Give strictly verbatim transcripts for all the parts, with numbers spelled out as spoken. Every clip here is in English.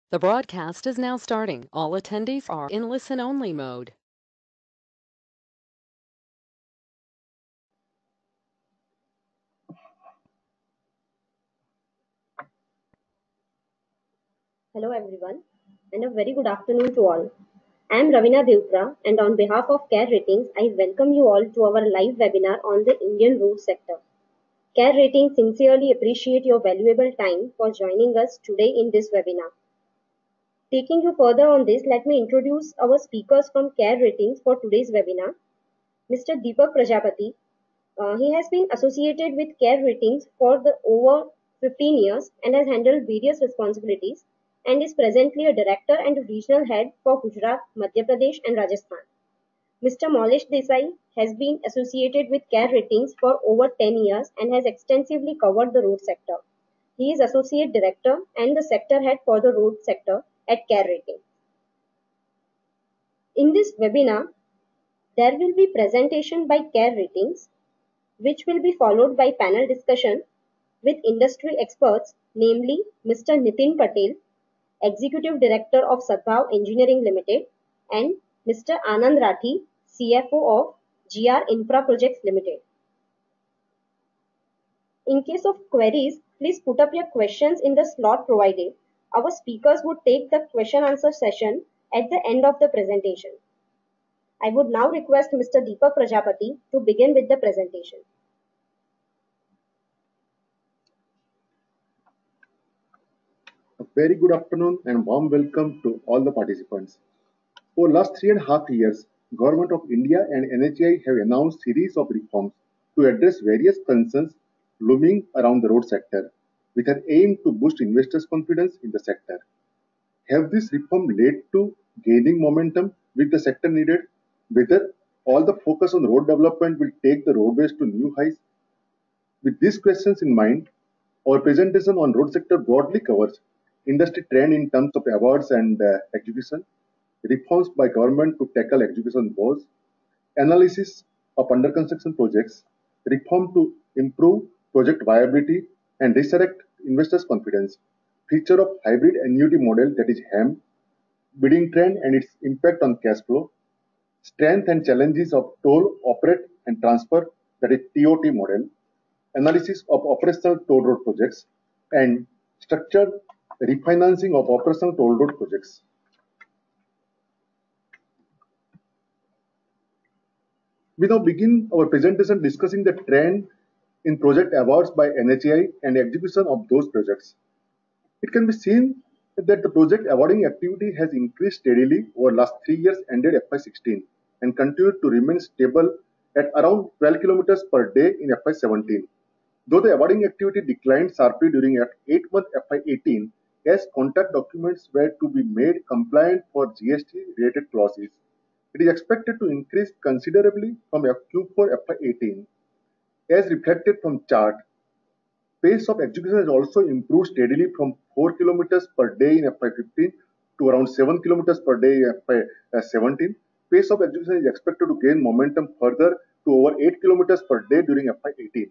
The broadcast is now starting. All attendees are in listen-only mode. Hello everyone, and a very good afternoon to all. I am Ravina Devpra, and on behalf of Care Ratings, I welcome you all to our live webinar on the Indian road sector. Care Ratings sincerely appreciate your valuable time for joining us today in this webinar. Taking you further on this, let me introduce our speakers from Care Ratings for today's webinar. Mister Deepak Prajapati. Uh, he has been associated with Care Ratings for the over fifteen years and has handled various responsibilities and is presently a director and a regional head for Gujarat, Madhya Pradesh and Rajasthan. Mister Maulesh Desai has been associated with Care Ratings for over ten years and has extensively covered the road sector. He is associate director and the sector head for the road sector at Care Ratings. In this webinar, there will be presentation by Care Ratings, which will be followed by panel discussion with industry experts, namely Mister Nitin Patel, Executive Director of Sadhbhav Engineering Limited, and Mister Anand Rathi, C F O of G R Infraprojects Limited. In case of queries, please put up your questions in the slot provided. Our speakers would take the question answer session at the end of the presentation. I would now request Mister Deepak Prajapati to begin with the presentation. A very good afternoon and warm welcome to all the participants. For last three and a half years, Government of India and N H A I have announced series of reforms to address various concerns looming around the road sector, with an aim to boost investors' confidence in the sector. Have this reform led to gaining momentum with the sector needed? Whether all the focus on road development will take the roadways to new heights? With these questions in mind, our presentation on road sector broadly covers industry trend in terms of awards and uh, execution, reforms by government to tackle execution woes, analysis of under construction projects, reform to improve project viability and resurrect investors' confidence, feature of hybrid annuity model that is H A M, bidding trend and its impact on cash flow, strength and challenges of toll, operate and transfer that is T O T model, analysis of operational toll road projects, and structured refinancing of operational toll road projects. We now begin our presentation discussing the trend in project awards by N H A I and execution of those projects. It can be seen that the project awarding activity has increased steadily over last three years ended F Y sixteen and continued to remain stable at around twelve kilometers per day in F Y seventeen. Though the awarding activity declined sharply during eight-month F Y eighteen as contract documents were to be made compliant for G S T-related clauses, it is expected to increase considerably from Q four F Y eighteen. As reflected from chart, pace of execution has also improved steadily from four kilometers per day in F Y fifteen to around seven kilometers per day in F Y seventeen. Pace of execution is expected to gain momentum further to over eight kilometers per day during F Y eighteen.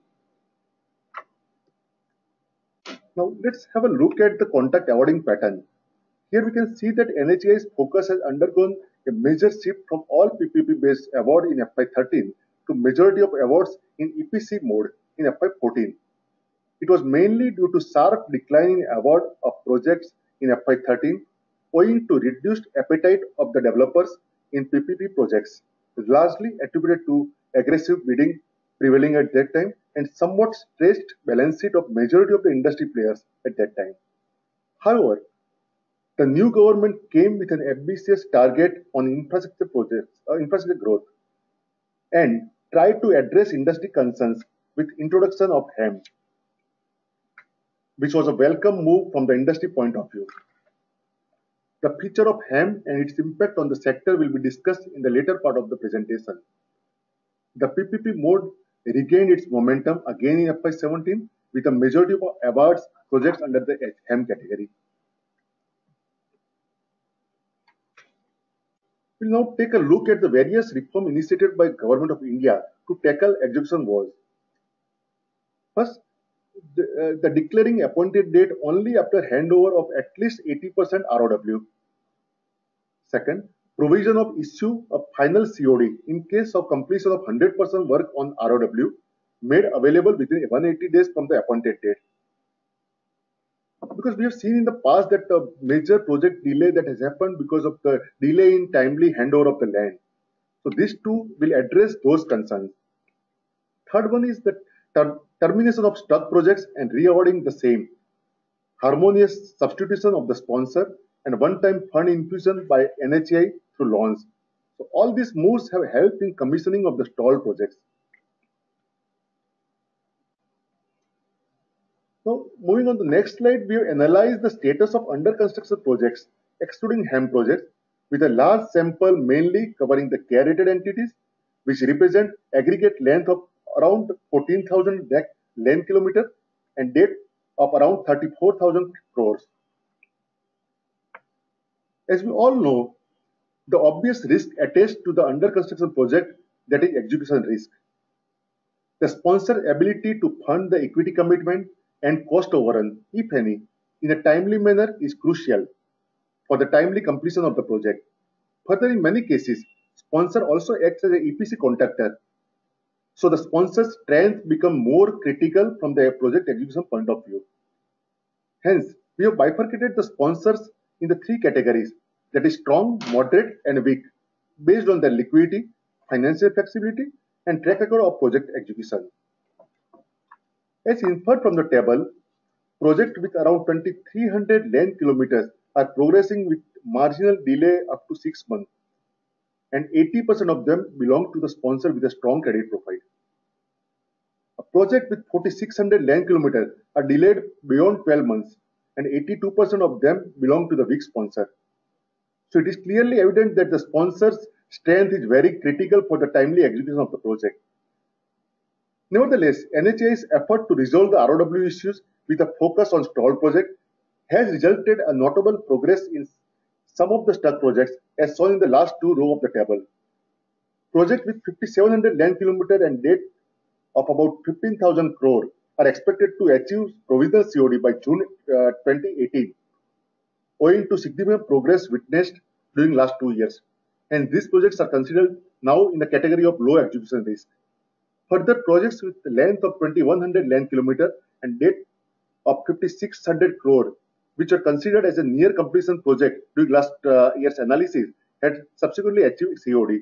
Now let's have a look at the contract awarding pattern. Here we can see that N H A I's focus has undergone a major shift from all P P P-based award in F Y thirteen to majority of awards in E P C mode in F Y fourteen. It was mainly due to sharp decline in award of projects in F Y thirteen owing to reduced appetite of the developers in P P P projects, largely attributed to aggressive bidding prevailing at that time and somewhat stressed balance sheet of majority of the industry players at that time. However, the new government came with an ambitious target on infrastructure projects, uh, infrastructure growth, and tried to address industry concerns with introduction of H A M, which was a welcome move from the industry point of view. The feature of H A M and its impact on the sector will be discussed in the later part of the presentation. The P P P mode regained its momentum again in F Y seventeen with a majority of awards projects under the H A M category. We'll now take a look at the various reforms initiated by Government of India to tackle execution woes. First, the, uh, the declaring appointed date only after handover of at least eighty percent R O W. Second, provision of issue of final C O D in case of completion of one hundred percent work on R O W made available within one hundred eighty days from the appointed date. Because we have seen in the past that the major project delay that has happened because of the delay in timely handover of the land. So these two will address those concerns. Third one is the ter termination of stuck projects and re-awarding the same. Harmonious substitution of the sponsor and one-time fund infusion by N H A I through loans. So all these moves have helped in commissioning of the stalled projects. Now, moving on to the next slide, we have analyzed the status of under construction projects, excluding HAM projects, with a large sample mainly covering the care-rated entities, which represent aggregate length of around fourteen thousand lane kilometer and debt of around thirty-four thousand crores. As we all know, the obvious risk attached to the under construction project, that is execution risk. The sponsor ability to fund the equity commitment and cost overrun, if any, in a timely manner is crucial for the timely completion of the project. Further, in many cases, sponsor also acts as an E P C contractor. So the sponsor's strength become more critical from the project execution point of view. Hence, we have bifurcated the sponsors in the three categories, that is strong, moderate, and weak, based on their liquidity, financial flexibility, and track record of project execution. As inferred from the table, projects with around twenty-three hundred lane kilometers are progressing with marginal delay up to six months, and eighty percent of them belong to the sponsor with a strong credit profile. A project with forty-six hundred lane kilometers are delayed beyond twelve months, and eighty-two percent of them belong to the weak sponsor. So it is clearly evident that the sponsor's strength is very critical for the timely execution of the project. Nevertheless, N H A I's effort to resolve the R O W issues with a focus on stalled projects has resulted in notable progress in some of the stuck projects, as shown in the last two rows of the table. Projects with fifty-seven hundred lane kilometer and debt of about fifteen thousand crore are expected to achieve provisional C O D by June uh, twenty eighteen, owing to significant progress witnessed during last two years. And these projects are considered now in the category of low execution risk. Further, projects with the length of twenty-one hundred lane kilometer and debt of fifty-six hundred crore, which are considered as a near completion project during last uh, year's analysis, had subsequently achieved C O D.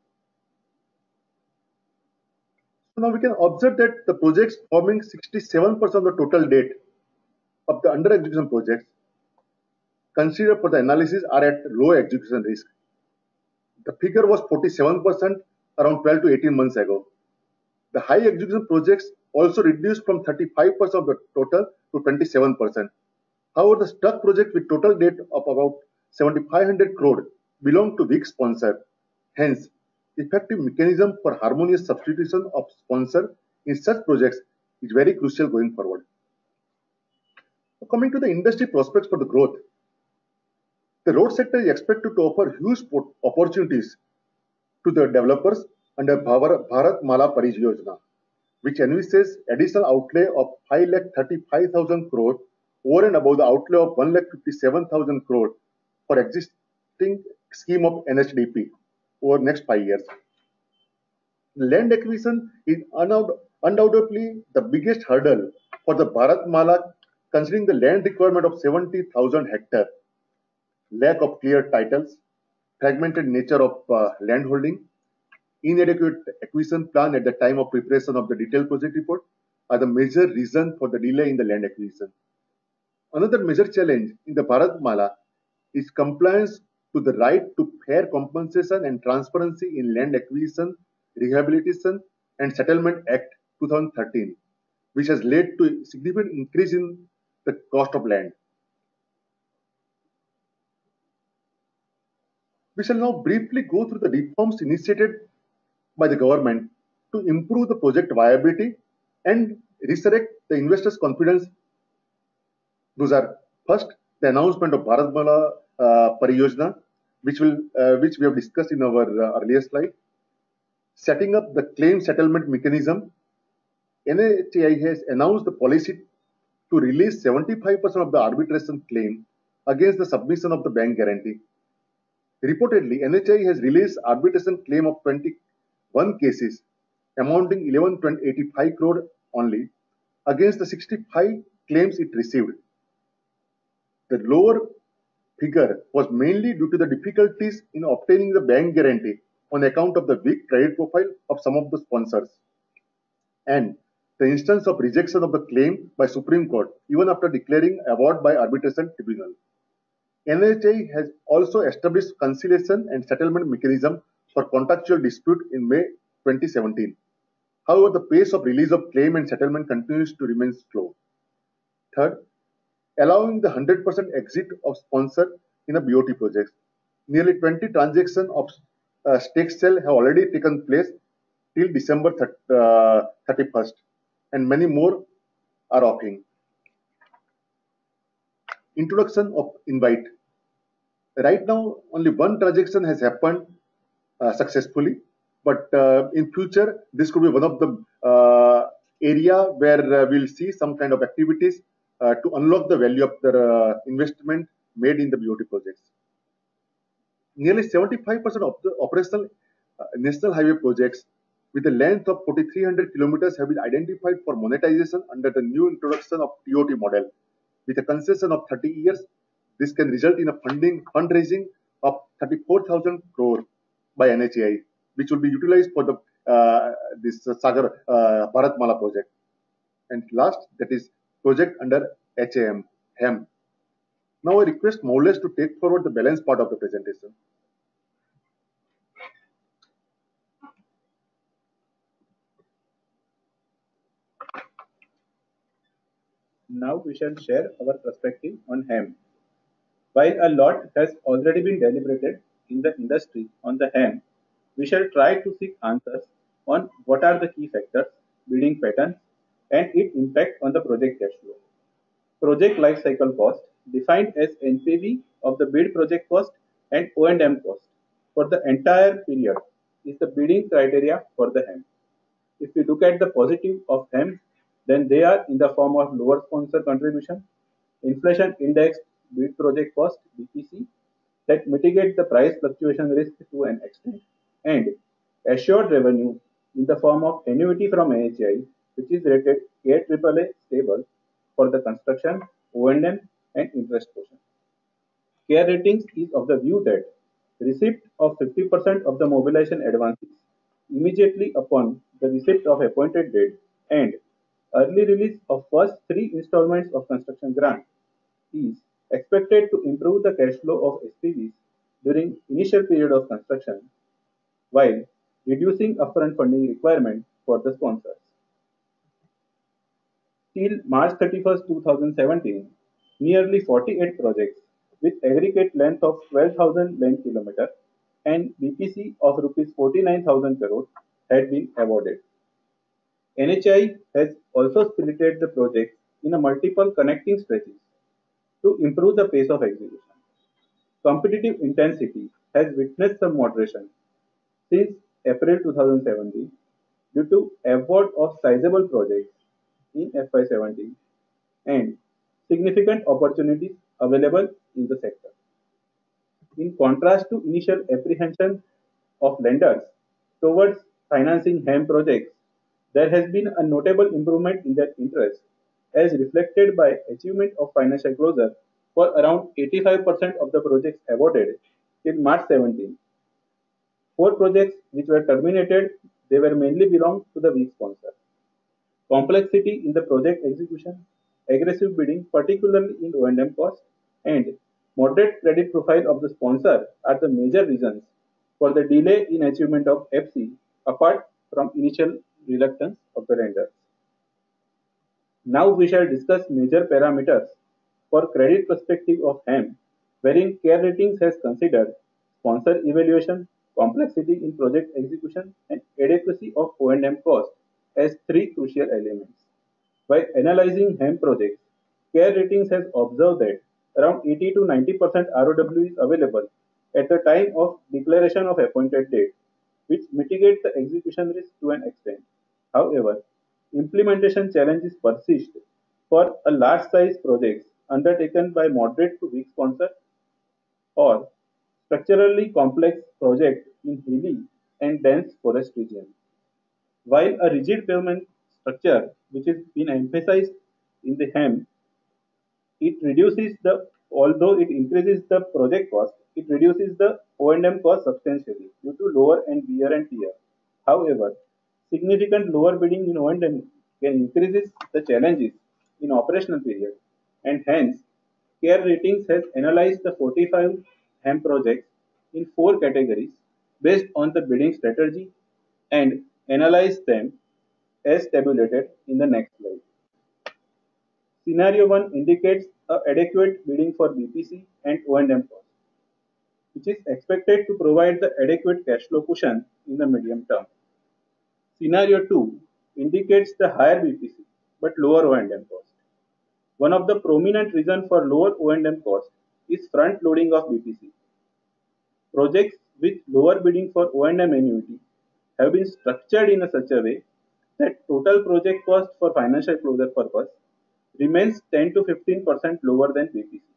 So now we can observe that the projects forming sixty-seven percent of the total debt of the under execution projects considered for the analysis are at low execution risk. The figure was forty-seven percent around twelve to eighteen months ago. The high execution projects also reduced from thirty-five percent of the total to twenty-seven percent. However, the stuck project with total debt of about seventy-five hundred crore belong to weak sponsor. Hence, effective mechanism for harmonious substitution of sponsor in such projects is very crucial going forward. Coming to the industry prospects for the growth, the road sector is expected to offer huge opportunities to the developers under Bharat Mala Pariyojana, which envisages additional outlay of five lakh thirty-five thousand crore over and above the outlay of one lakh fifty-seven thousand crore for existing scheme of N H D P over next five years. Land acquisition is undoubtedly the biggest hurdle for the Bharat Mala, considering the land requirement of seventy thousand hectares, lack of clear titles, fragmented nature of uh, land holding, inadequate acquisition plan at the time of preparation of the detailed project report are the major reason for the delay in the land acquisition. Another major challenge in the Bharat Mala is compliance to the right to fair compensation and transparency in Land Acquisition, Rehabilitation and Settlement Act two thousand thirteen, which has led to a significant increase in the cost of land. We shall now briefly go through the reforms initiated by the government to improve the project viability and resurrect the investors' confidence. Those are first, the announcement of Bharat Mala uh, Pariyojana, which will uh, which we have discussed in our uh, earlier slide. Setting up the claim settlement mechanism. N H A I has announced the policy to release seventy-five percent of the arbitration claim against the submission of the bank guarantee. Reportedly, N H A I has released arbitration claim of twenty-one cases amounting eleven point eight five crore only against the sixty-five claims it received. The lower figure was mainly due to the difficulties in obtaining the bank guarantee on account of the weak credit profile of some of the sponsors and the instance of rejection of the claim by Supreme Court even after declaring award by arbitration tribunal. N H A I has also established conciliation and settlement mechanism for contractual dispute in May twenty seventeen. However, the pace of release of claim and settlement continues to remain slow. Third, allowing the one hundred percent exit of sponsor in a B O T project. Nearly twenty transactions of uh, stake sale have already taken place till December thirty-first, and many more are offering. Introduction of invite. Right now, only one transaction has happened uh, successfully, but uh, in future, this could be one of the uh, area where uh, we'll see some kind of activities uh, to unlock the value of the uh, investment made in the B O T projects. Nearly seventy-five percent of the operational uh, national highway projects with a length of four thousand three hundred kilometers have been identified for monetization under the new introduction of T O T model. With a concession of thirty years, this can result in a funding fundraising of thirty-four thousand crore by N H A I, which will be utilized for the uh, this uh, Sagar uh, Bharatmala project. And last, that is project under H A M, H E M. Now I request Maulesh to take forward the balance part of the presentation. Now we shall share our perspective on H E M. While a lot has already been deliberated in the industry on the H E M, we shall try to seek answers on what are the key factors, bidding patterns, and its impact on the project cash flow. Project life cycle cost, defined as N P V of the bid project cost and O and M cost for the entire period, is the bidding criteria for the H E M. If we look at the positive of H E M, then they are in the form of lower sponsor contribution, inflation indexed bid project cost B P C that mitigate the price fluctuation risk to an extent, and assured revenue in the form of annuity from N H A I, which is rated A triple A stable for the construction, O and M, and interest portion. Care Ratings is of the view that receipt of fifty percent of the mobilization advances immediately upon the receipt of appointed date and early release of first three installments of construction grant is expected to improve the cash flow of S P Vs during initial period of construction while reducing upfront funding requirement for the sponsors. Till March thirty-first, two thousand seventeen, nearly forty-eight projects with aggregate length of twelve thousand lane kilometer and B P C of rupees forty-nine thousand crore had been awarded. N H A I has also splitted the projects in a multiple connecting stretches to improve the pace of execution. Competitive intensity has witnessed some moderation since April two thousand seventeen due to award of sizable projects in F Y seventeen and significant opportunities available in the sector. In contrast to initial apprehension of lenders towards financing H E M projects, there has been a notable improvement in their interest as reflected by achievement of financial closure for around eighty-five percent of the projects awarded till March seventeenth. Four projects which were terminated, they were mainly belong to the weak sponsor. Complexity in the project execution, aggressive bidding, particularly in O and M cost, and moderate credit profile of the sponsor are the major reasons for the delay in achievement of F C apart from initial reluctance of the lenders. Now we shall discuss major parameters for credit perspective of H E M, wherein Care Ratings has considered sponsor evaluation, complexity in project execution, and adequacy of O and M cost as three crucial elements. By analyzing H E M projects, Care Ratings has observed that around eighty to ninety percent R O W is available at the time of declaration of appointed date, which mitigates the execution risk to an extent. However, implementation challenges persist for a large size projects undertaken by moderate to weak sponsor or structurally complex project in hilly and dense forest region. While a rigid pavement structure, which is been emphasized in the HEM, it reduces the although it increases the project cost, it reduces the O and M cost substantially due to lower and wear and tear. However, significant lower bidding in O and M can increases the challenges in operational period, and hence Care Ratings has analyzed the forty-five HEM projects in four categories based on the bidding strategy and analyzed them as tabulated in the next slide. Scenario one indicates a adequate bidding for B P C and O and M costs, which is expected to provide the adequate cash flow cushion in the medium term. Scenario two indicates the higher B P C but lower O and M cost. One of the prominent reasons for lower O and M cost is front loading of B P C. Projects with lower bidding for O and M annuity have been structured in a such a way that total project cost for financial closure purpose remains ten to fifteen percent lower than B P C.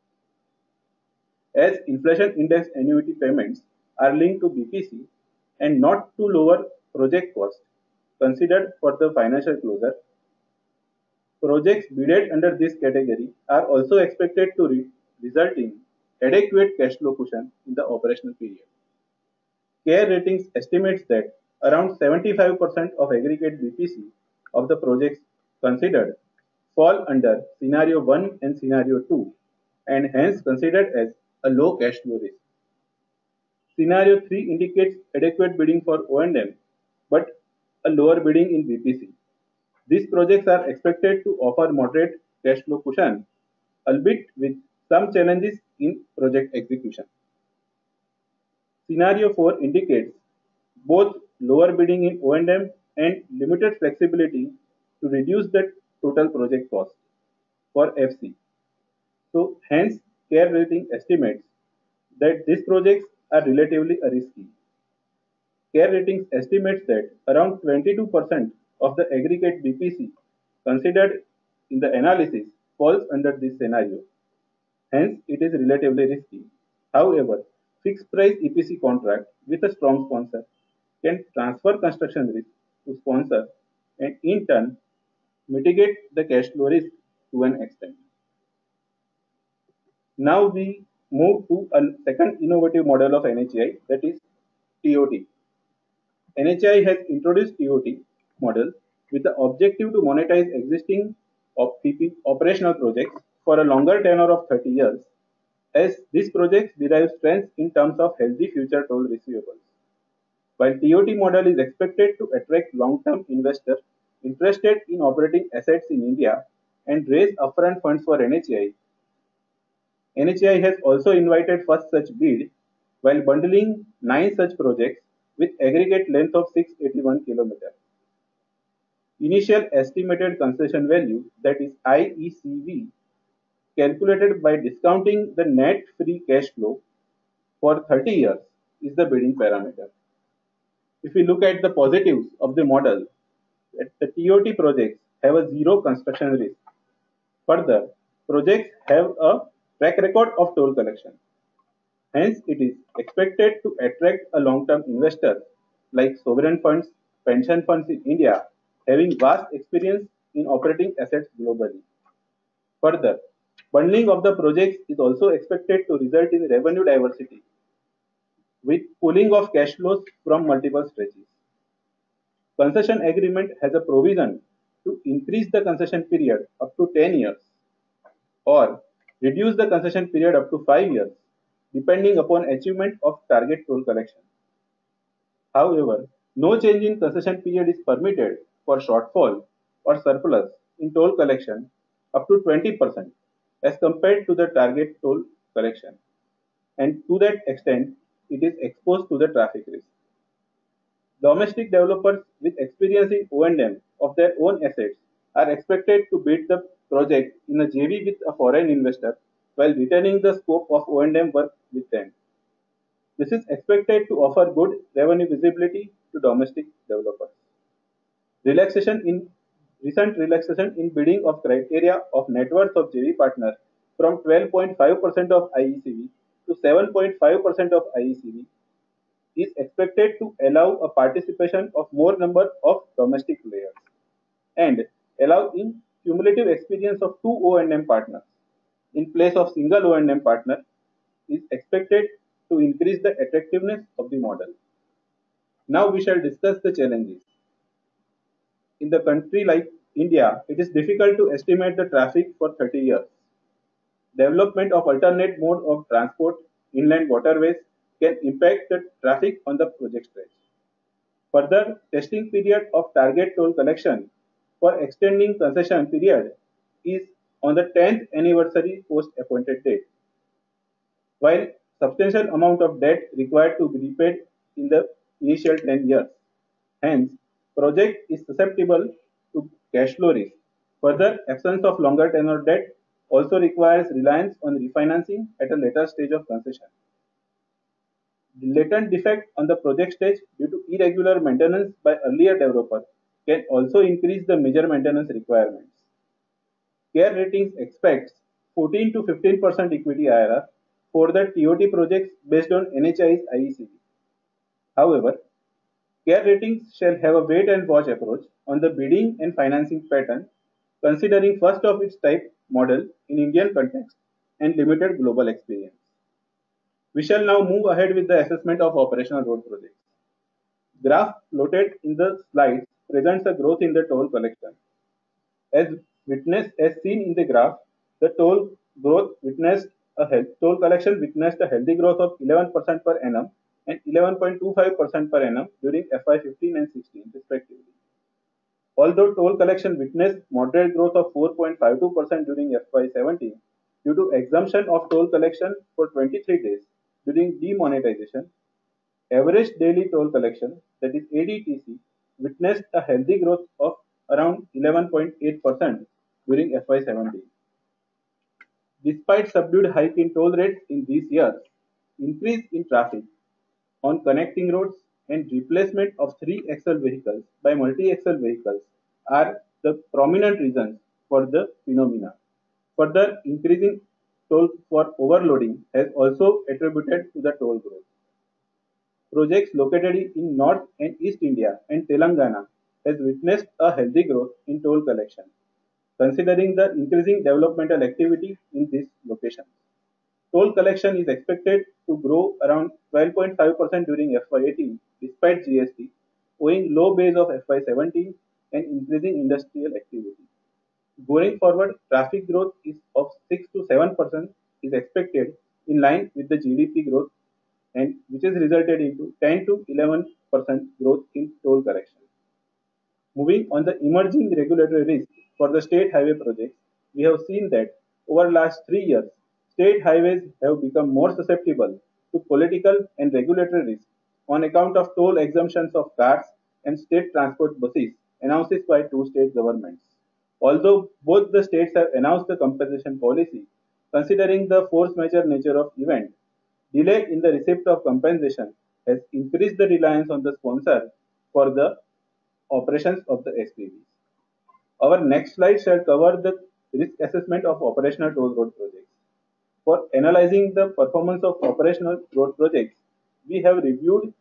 As inflation index annuity payments are linked to B P C and not to lower project cost considered for the financial closure, projects bidded under this category are also expected to re- result in adequate cash flow cushion in the operational period. Care Ratings estimates that around seventy-five percent of aggregate B P C of the projects considered fall under scenario one and scenario two and hence considered as a low cash flow risk. Scenario three indicates adequate bidding for O and M but a lower bidding in B P C. These projects are expected to offer moderate cash flow cushion, albeit with some challenges in project execution. Scenario four indicates both lower bidding in O and M and limited flexibility to reduce the total project cost for F C. So hence Care Rating estimates that these projects are relatively risky. Care Ratings estimates that around twenty-two percent of the aggregate B P C considered in the analysis falls under this scenario. Hence, it is relatively risky. However, fixed price E P C contract with a strong sponsor can transfer construction risk to sponsor and in turn mitigate the cash flow risk to an extent. Now we move to a second innovative model of N H A I, that is T O T. N H A I has introduced T O T model with the objective to monetize existing op- P P operational projects for a longer tenure of thirty years, as these projects derive strength in terms of healthy future toll receivables. While T O T model is expected to attract long-term investors interested in operating assets in India and raise upfront funds for N H A I, N H A I has also invited first such bid while bundling nine such projects with aggregate length of six hundred eighty-one kilometers. Initial estimated concession value, that is I E C V, calculated by discounting the net free cash flow for thirty years, is the bidding parameter. If we look at the positives of the model, that the T O T projects have a zero construction risk. Further, projects have a track record of toll collection. Hence, it is expected to attract a long-term investor like sovereign funds, pension funds in India, having vast experience in operating assets globally. Further, bundling of the projects is also expected to result in revenue diversity with pooling of cash flows from multiple stretches. Concession agreement has a provision to increase the concession period up to ten years or reduce the concession period up to five years depending upon achievement of target toll collection. However, no change in concession period is permitted for shortfall or surplus in toll collection up to twenty percent as compared to the target toll collection, and to that extent it is exposed to the traffic risk. Domestic developers with experience in O and M of their own assets are expected to bid the project in a J V with a foreign investor while retaining the scope of O and M work with them. This is expected to offer good revenue visibility to domestic developers. Relaxation in recent relaxation in bidding of criteria of net worth of J V partner from twelve point five percent of I E C V to seven point five percent of I E C V is expected to allow a participation of more number of domestic players and allow in cumulative experience of two O and M partners in place of single O and M partner is expected to increase the attractiveness of the model. Now we shall discuss the challenges. In the country like India, it is difficult to estimate the traffic for thirty years. Development of alternate mode of transport, inland waterways can impact the traffic on the project stretch. Further, testing period of target toll collection for extending concession period is on the tenth anniversary post appointed date, while substantial amount of debt required to be repaid in the initial ten years. Hence, project is susceptible to cash flow risk. Further, absence of longer tenor debt also requires reliance on refinancing at a later stage of concession. The latent defect on the project stage due to irregular maintenance by earlier developer can also increase the major maintenance requirements. Care Ratings expects fourteen to fifteen percent equity I R R for the T O T projects based on N H I's I E C V. However, Care Ratings shall have a wait and watch approach on the bidding and financing pattern, considering first of its type model in Indian context and limited global experience. We shall now move ahead with the assessment of operational road projects. Graph plotted in the slides presents a growth in the toll collection. As witnessed, as seen in the graph, the toll growth witnessed a health, toll collection witnessed a healthy growth of eleven percent per annum and eleven point two five percent per annum during F Y fifteen and sixteen respectively. Although toll collection witnessed moderate growth of four point five two percent during F Y seventeen due to exemption of toll collection for twenty-three days during demonetization, average daily toll collection, that is A D T C, witnessed a healthy growth of around eleven point eight percent during F Y seventeen. Despite subdued hike in toll rates in these years, increase in traffic on connecting roads and replacement of three-axle vehicles by multi-axle vehicles are the prominent reasons for the phenomena. Further, increasing toll for overloading has also attributed to the toll growth. Projects located in North and East India and Telangana has witnessed a healthy growth in toll collection, considering the increasing developmental activity in these locations. Toll collection is expected to grow around twelve point five percent during F Y eighteen despite G S T, owing low base of F Y seventeen and increasing industrial activity. Going forward, traffic growth is of six to seven percent is expected in line with the G D P growth, and which has resulted into ten to eleven percent growth in toll collection. Moving on the emerging regulatory risk for the state highway projects, we have seen that over the last three years, state highways have become more susceptible to political and regulatory risk on account of toll exemptions of cars and state transport buses announced by two state governments. Although both the states have announced the compensation policy, considering the force majeure nature of event, delay in the receipt of compensation has increased the reliance on the sponsor for the operations of the S P Vs. Our next slide shall cover the risk assessment of operational toll road projects. For analyzing the performance of operational road projects, we have reviewed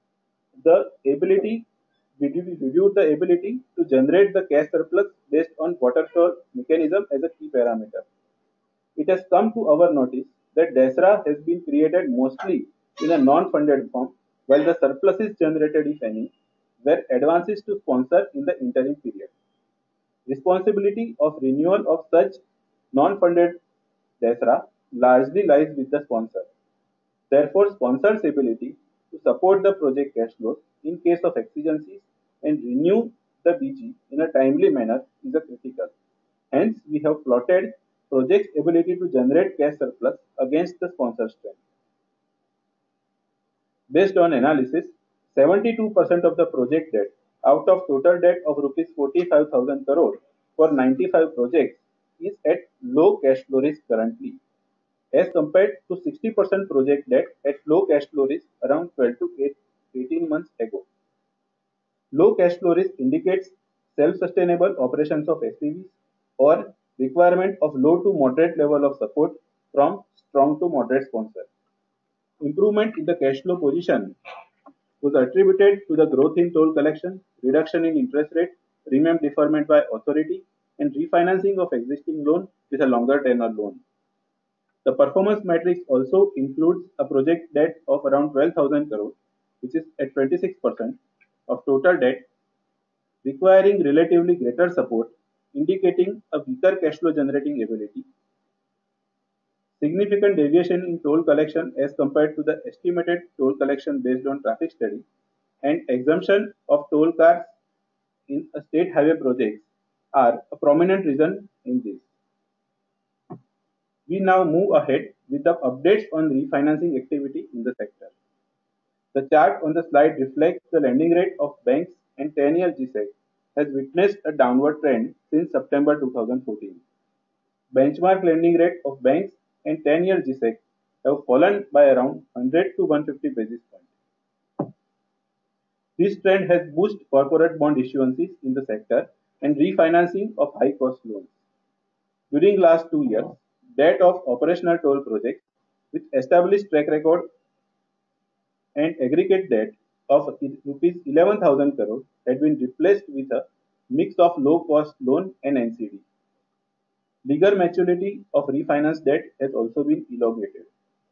the ability we reviewed the ability to generate the cash surplus based on waterfall mechanism as a key parameter. It has come to our notice that Desai has been created mostly in a non-funded form, while the surpluses generated, if any, were advances to sponsor in the interim period. Responsibility of renewal of such non-funded Desai largely lies with the sponsor. Therefore, sponsor's ability to support the project cash flows in case of exigencies and renew the B G in a timely manner is a critical. Hence, we have plotted project's ability to generate cash surplus against the sponsor strength. Based on analysis, seventy-two percent of the project debt out of total debt of rupees forty-five thousand crore for ninety-five projects is at low cash flow risk currently, as compared to sixty percent project debt at low cash flow risk around twelve to eighteen months ago. Low cash flow risk indicates self-sustainable operations of S P Vs, or requirement of low to moderate level of support from strong to moderate sponsor. Improvement in the cash flow position was attributed to the growth in toll collection, reduction in interest rate, premium deferment by authority, and refinancing of existing loan with a longer tenor loan. The performance matrix also includes a project debt of around twelve thousand crore, which is at twenty-six percent of total debt, requiring relatively greater support, indicating a weaker cash flow generating ability. Significant deviation in toll collection as compared to the estimated toll collection based on traffic study, and exemption of toll cars in a state highway projects are a prominent reason in this. We now move ahead with the updates on refinancing activity in the sector. The chart on the slide reflects the lending rate of banks, and ten-year G SEC has witnessed a downward trend since September two thousand fourteen. Benchmark lending rate of banks and ten-year G SEC have fallen by around one hundred to one hundred fifty basis points. This trend has boosted corporate bond issuances in the sector and refinancing of high-cost loans. During last two years, debt of operational toll projects with established track record and aggregate debt of rupees eleven thousand crore had been replaced with a mix of low-cost loan and N C D. Legal maturity of refinance debt has also been elongated.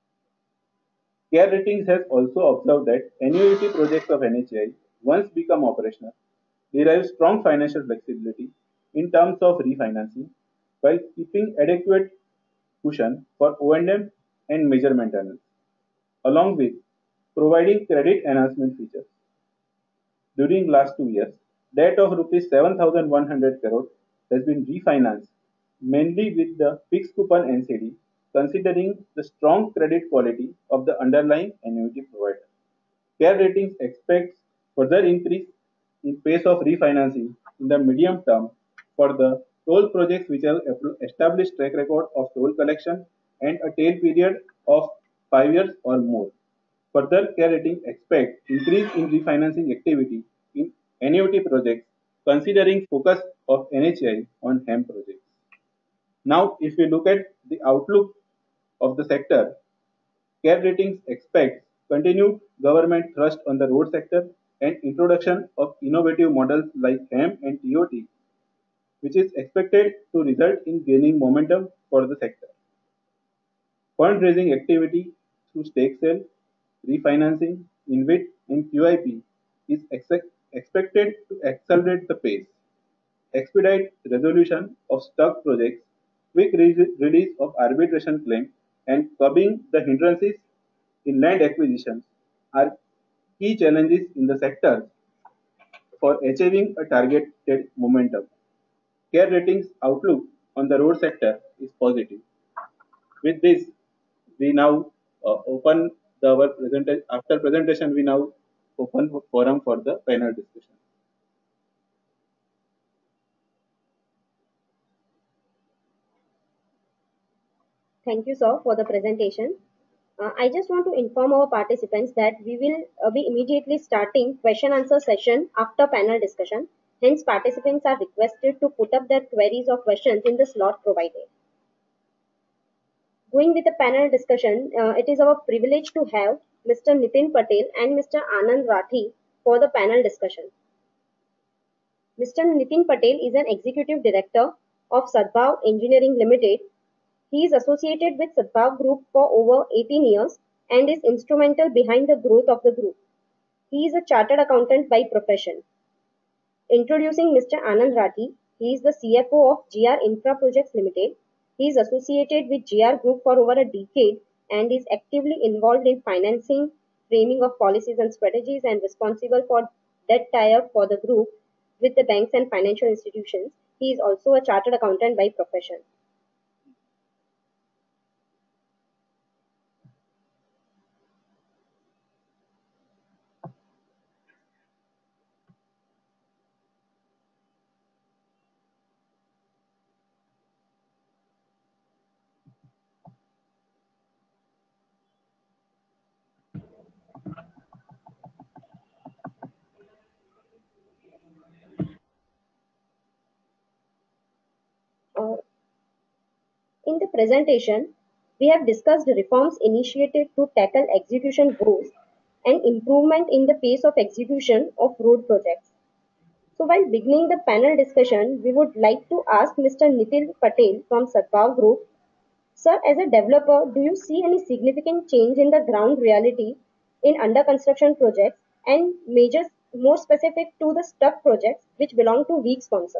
Care Ratings has also observed that annuity projects of N H A I, once become operational, derive strong financial flexibility in terms of refinancing while keeping adequate cushion for O and M and major maintenance, along with providing credit enhancement features. During last two years, debt of rupees seven thousand one hundred crore has been refinanced mainly with the fixed coupon N C D, considering the strong credit quality of the underlying annuity provider. Care Ratings expects further increase in pace of refinancing in the medium term for the toll projects which have established track record of toll collection and a tail period of five years or more. Further, Care Ratings expect increase in refinancing activity in annuity projects, considering focus of N H A I on HAM projects. Now, if we look at the outlook of the sector, Care Ratings expects continued government thrust on the road sector and introduction of innovative models like HAM and T O T, which is expected to result in gaining momentum for the sector. Fundraising activity through stake sale, refinancing, InvIT, and Q I P is expect, expected to accelerate the pace, expedite resolution of stuck projects, quick re- release of arbitration claims, and curbing the hindrances in land acquisitions are key challenges in the sector for achieving a targeted momentum. Care Ratings outlook on the road sector is positive. With this, we now uh, open the our presentation. After presentation, we now open forum for the panel discussion. Thank you, sir, for the presentation. Uh, I just want to inform our participants that we will uh, be immediately starting question answer session after panel discussion. Hence, participants are requested to put up their queries or questions in the slot provided. Going with the panel discussion, uh, it is our privilege to have Mister Nitin Patel and Mister Anand Rathi for the panel discussion. Mister Nitin Patel is an executive director of Sadhbhav Engineering Limited. He is associated with Sadhbhav Group for over eighteen years and is instrumental behind the growth of the group. He is a chartered accountant by profession. Introducing Mister Anand Rathi, he is the C F O of G R Infraprojects Limited. He is associated with G R Group for over a decade and is actively involved in financing, framing of policies and strategies, and responsible for debt tie-up for the group with the banks and financial institutions. He is also a chartered accountant by profession. In the presentation, we have discussed reforms initiated to tackle execution woes and improvement in the pace of execution of road projects. So while beginning the panel discussion, we would like to ask Mister Nitin Patel from Sadhbhav Group. Sir, as a developer, do you see any significant change in the ground reality in under construction projects and measures more specific to the stuck projects which belong to weak sponsor?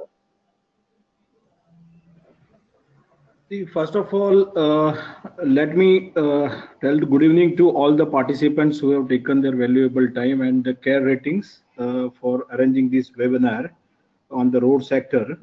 See, first of all, uh, let me uh, tell good evening to all the participants who have taken their valuable time and the care ratings uh, for arranging this webinar on the road sector.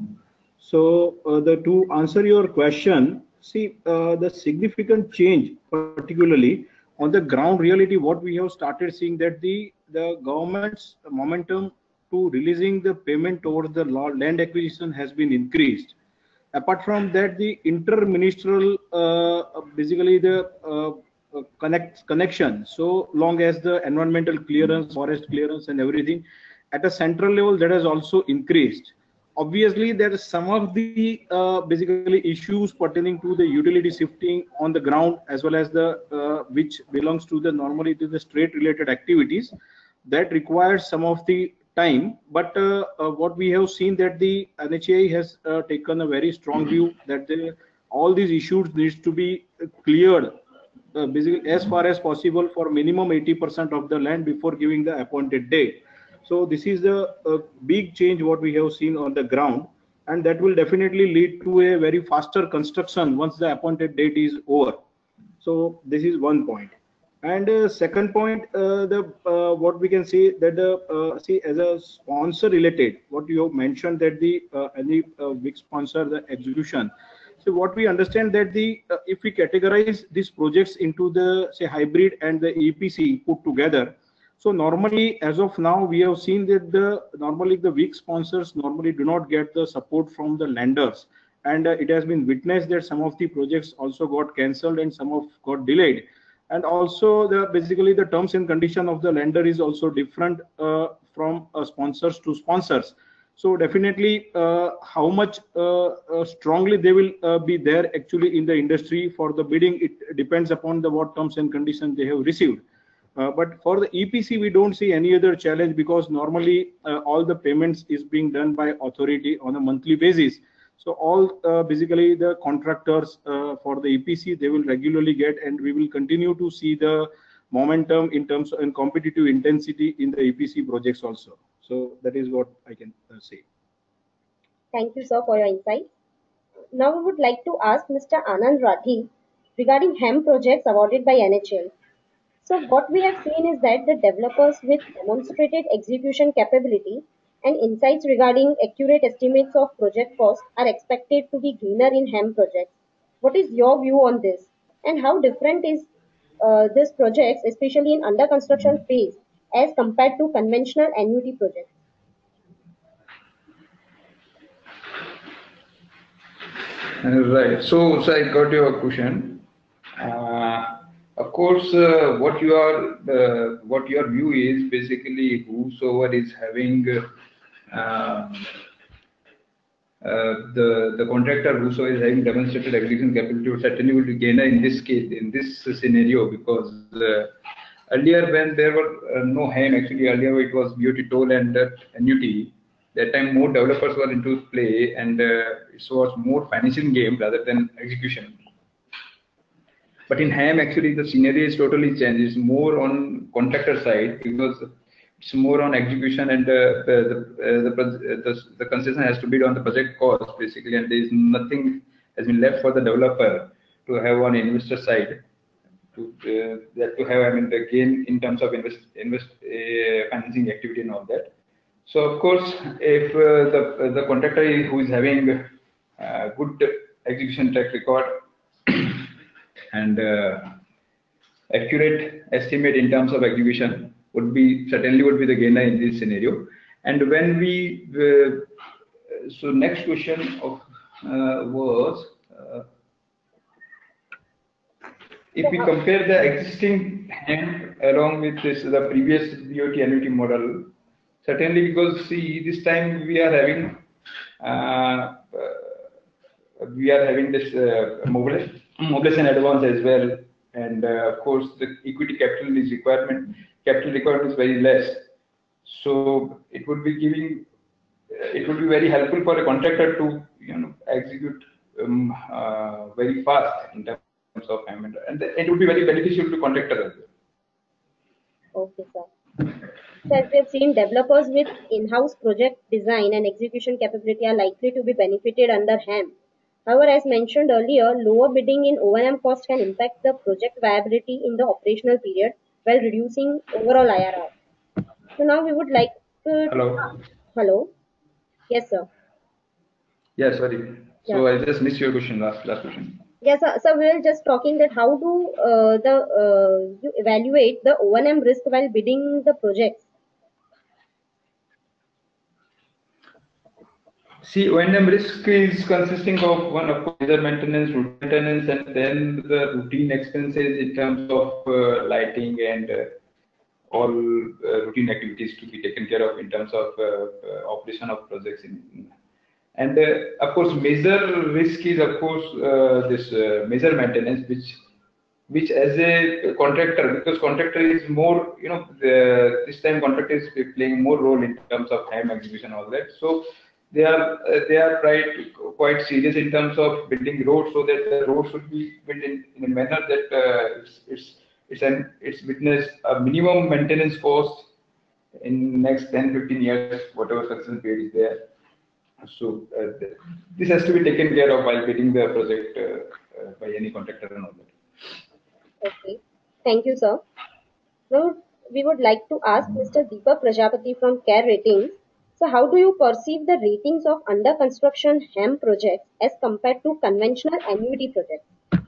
So, uh, the, to answer your question, see, uh, the significant change, particularly on the ground reality, what we have started seeing that the, the government's momentum to releasing the payment towards the land acquisition has been increased. Apart from that, the interministerial, uh, basically the uh, uh, connect connection, so long as the environmental clearance, forest clearance and everything at a central level, that has also increased. Obviously, there are some of the uh, basically issues pertaining to the utility shifting on the ground, as well as the uh, which belongs to the normally to the state related activities that requires some of the time. But uh, uh, what we have seen that the N H A I has uh, taken a very strong view that the, all these issues needs to be cleared uh, basically as far as possible for minimum eighty percent of the land before giving the appointed date. So this is the uh, big change what we have seen on the ground, and that will definitely lead to a very faster construction once the appointed date is over. So this is one point. And uh, second point, uh, the uh, what we can say that the uh, see as a sponsor related, what you have mentioned that the uh, any uh, big sponsor the execution. So what we understand that the uh, if we categorize these projects into the say hybrid and the E P C put together. So normally, as of now, we have seen that the normally the weak sponsors normally do not get the support from the lenders, and uh, it has been witnessed that some of the projects also got cancelled and some of got delayed. And also, the basically the terms and condition of the lender is also different uh, from uh, sponsors to sponsors. So definitely, uh, how much uh, uh, strongly they will uh, be there actually in the industry for the bidding, it depends upon the what terms and conditions they have received. Uh, but for the E P C, we don't see any other challenge because normally uh, all the payments is being done by authority on a monthly basis. So all uh, basically the contractors uh, for the E P C, they will regularly get, and we will continue to see the momentum in terms of and competitive intensity in the E P C projects also. So that is what I can uh, say. Thank you, sir, for your insight. Now we would like to ask Mister Anand Rathi regarding HAM projects awarded by N H A I. So what we have seen is that the developers with demonstrated execution capability and insights regarding accurate estimates of project costs are expected to be greener in HAM projects. What is your view on this? And how different is uh, this projects, especially in under construction phase, as compared to conventional annuity projects? Right. So, so I got your question. Uh, of course, uh, what you are, uh, what your view is basically whosoever is having uh, uh, the the contractor whosoever is having demonstrated execution capability would certainly will be gainer in this case, in this scenario, because uh, earlier when there were uh, no HAM, actually earlier it was B O T toll and uh, annuity. That time more developers were into play, and uh, it was more financial game rather than execution. But in HAM, actually, the scenario is totally changed. It's more on contractor side because it's more on execution, and uh, the, the, the, the the concession has to bid on the project cost basically, and there is nothing has been left for the developer to have on investor side to uh, that to have I mean the gain in terms of invest invest uh, financing activity and all that. So of course, if uh, the the contractor who is having uh, good execution track record and uh, accurate estimate in terms of execution would be certainly would be the gainer in this scenario. And when we uh, so next question of uh, was uh, if we compare the existing HAM along with this the previous B O T annuity model, certainly because see this time we are having uh, we are having this uh, mobilization mobilization advance as well, and uh, of course the equity capital is requirement capital requirement is very less. So it would be giving it would be very helpful for a contractor to you know execute um, uh, very fast in terms of payment, and it would be very beneficial to contractor as well. Okay, sir. So as we have seen, developers with in-house project design and execution capability are likely to be benefited under H A M. However, as mentioned earlier, lower bidding in O and M cost can impact the project viability in the operational period while reducing overall I R R. So now we would like uh, to Hello. hello. Yes, sir. Yeah, sorry. Yeah. So I just missed your question, last last question. Yes, sir. So we were just talking that how do uh, the uh, you evaluate the O and M risk while bidding the projects? See, O and M risk is consisting of one, of course, major maintenance, routine maintenance, and then the routine expenses in terms of uh, lighting and uh, all uh, routine activities to be taken care of in terms of uh, uh, operation of projects. In, and uh, of course, major risk is of course uh, this uh, major maintenance, which which as a contractor, because contractor is more, you know, the, this time contractor is playing more role in terms of time execution, all that. So they are uh, they are quite quite serious in terms of building roads, so that the road should be built in, in a manner that uh, it's it's it's an it's witnessed a minimum maintenance cost in next ten fifteen years, whatever success period is there. So uh, this has to be taken care of while bidding the project uh, uh, by any contractor and all that. Okay, thank you, sir. Now we would like to ask Mister Deepak Prajapati from Care Ratings. So how do you perceive the ratings of under construction H A M projects as compared to conventional annuity projects?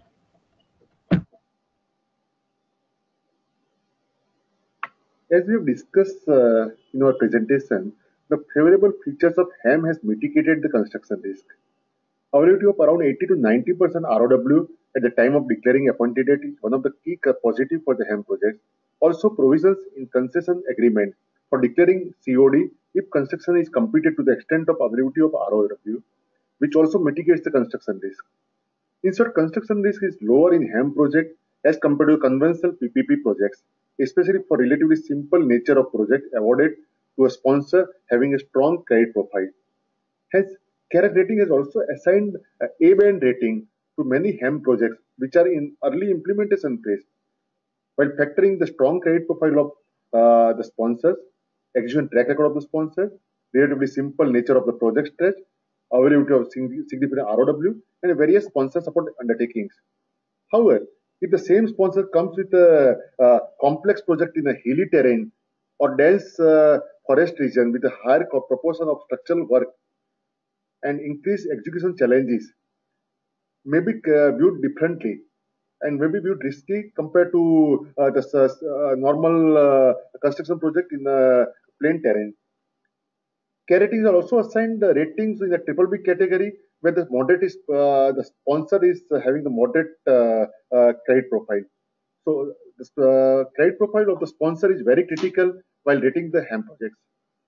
As we've discussed uh, in our presentation, the favorable features of H A M has mitigated the construction risk. Availability of around eighty to ninety percent R O W at the time of declaring appointed date is one of the key positive for the H A M projects. Also, provisions in concession agreement for declaring C O D if construction is completed to the extent of availability of R O W, which also mitigates the construction risk. In short, construction risk is lower in H A M project as compared to conventional P P P projects, especially for relatively simple nature of project awarded to a sponsor having a strong credit profile. Hence, Care Rating has also assigned a A-band rating to many H A M projects which are in early implementation phase, while factoring the strong credit profile of uh, the sponsors, execution track record of the sponsor, relatively simple nature of the project stretch, availability of significant R O W, and various sponsor support undertakings. However, if the same sponsor comes with a, a complex project in a hilly terrain or dense uh, forest region with a higher proportion of structural work and increased execution challenges, may be uh, viewed differently and may be viewed risky compared to uh, the uh, normal uh, construction project in a plain terrain. Care ratings are also assigned uh, ratings in the triple B category, where the moderate is uh, the sponsor is uh, having the moderate uh, uh, credit profile. So the uh, credit profile of the sponsor is very critical while rating the H A M projects.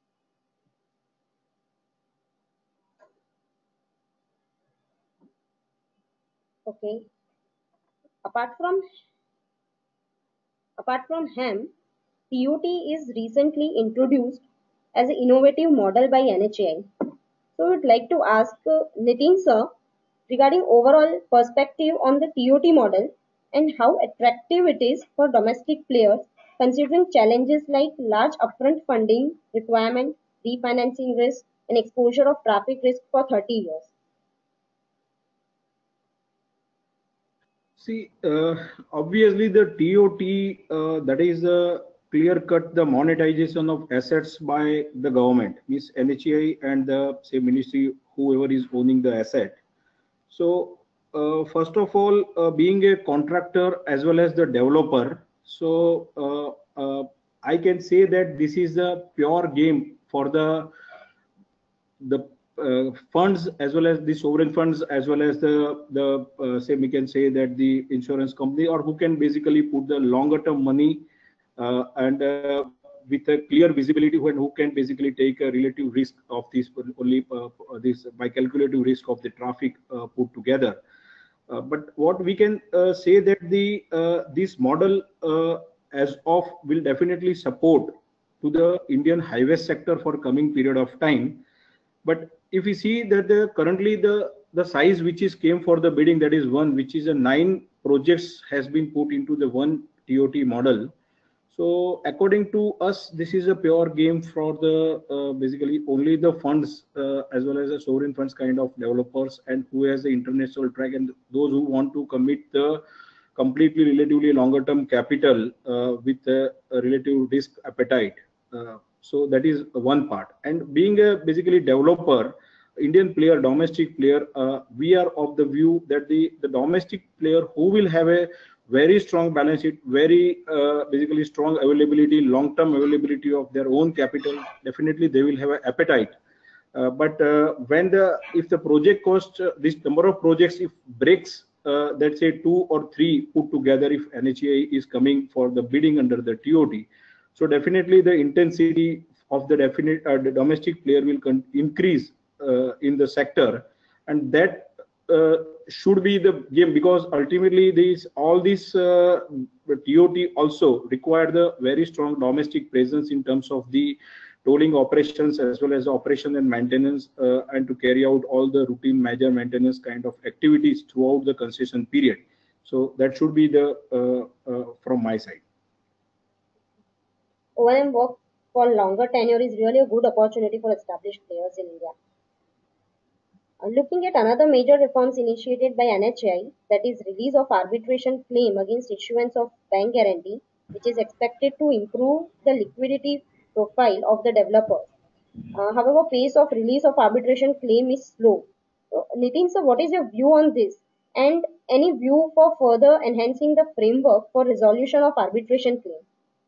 Okay. Apart from apart from H A M, T O T is recently introduced as an innovative model by N H A I. So I would like to ask uh, Nitin sir regarding overall perspective on the T O T model and how attractive it is for domestic players considering challenges like large upfront funding requirement, refinancing risk, and exposure of traffic risk for thirty years. See, uh, obviously the T O T, uh, that is a clear cut the monetization of assets by the government, means N H A I and the say ministry, whoever is owning the asset. So uh, first of all, uh, being a contractor as well as the developer, so uh, uh, I can say that this is a pure game for the the uh, funds as well as the sovereign funds as well as the the uh, say we can say that the insurance company or who can basically put the longer term money uh, and uh, with a clear visibility when who can basically take a relative risk of this only uh, this by calculative risk of the traffic uh, put together. Uh, but what we can uh, say that the uh, this model uh, as of will definitely support to the Indian highway sector for coming period of time. But if we see that the currently the the size which is came for the bidding, that is one which is a nine projects has been put into the one T O T model. So according to us, this is a pure game for the uh, basically only the funds uh, as well as the sovereign funds kind of developers and who has the international track and those who want to commit the completely relatively longer term capital uh, with a, a relative risk appetite. Uh, so that is one part. And being a basically developer, Indian player, domestic player, uh, we are of the view that the, the domestic player who will have a very strong balance sheet, very uh, basically strong availability, long-term availability of their own capital, definitely they will have an appetite. Uh, but uh, when the if the project cost, uh, this number of projects, if breaks, uh, let's say two or three put together, if N H A I is coming for the bidding under the T O T, so definitely the intensity of the definite uh, the domestic player will increase uh, in the sector, and that uh, should be the game, because ultimately these all these uh, T O T also require the very strong domestic presence in terms of the tolling operations as well as operation and maintenance, uh, and to carry out all the routine major maintenance kind of activities throughout the concession period. So that should be the uh, uh, from my side. O and M work for longer tenure is really a good opportunity for established players in India. Uh, looking at another major reforms initiated by N H A I, that is release of arbitration claim against issuance of bank guarantee, which is expected to improve the liquidity profile of the developers. Uh, however, pace of release of arbitration claim is slow. So, Nitin, sir, what is your view on this? And any view for further enhancing the framework for resolution of arbitration claim?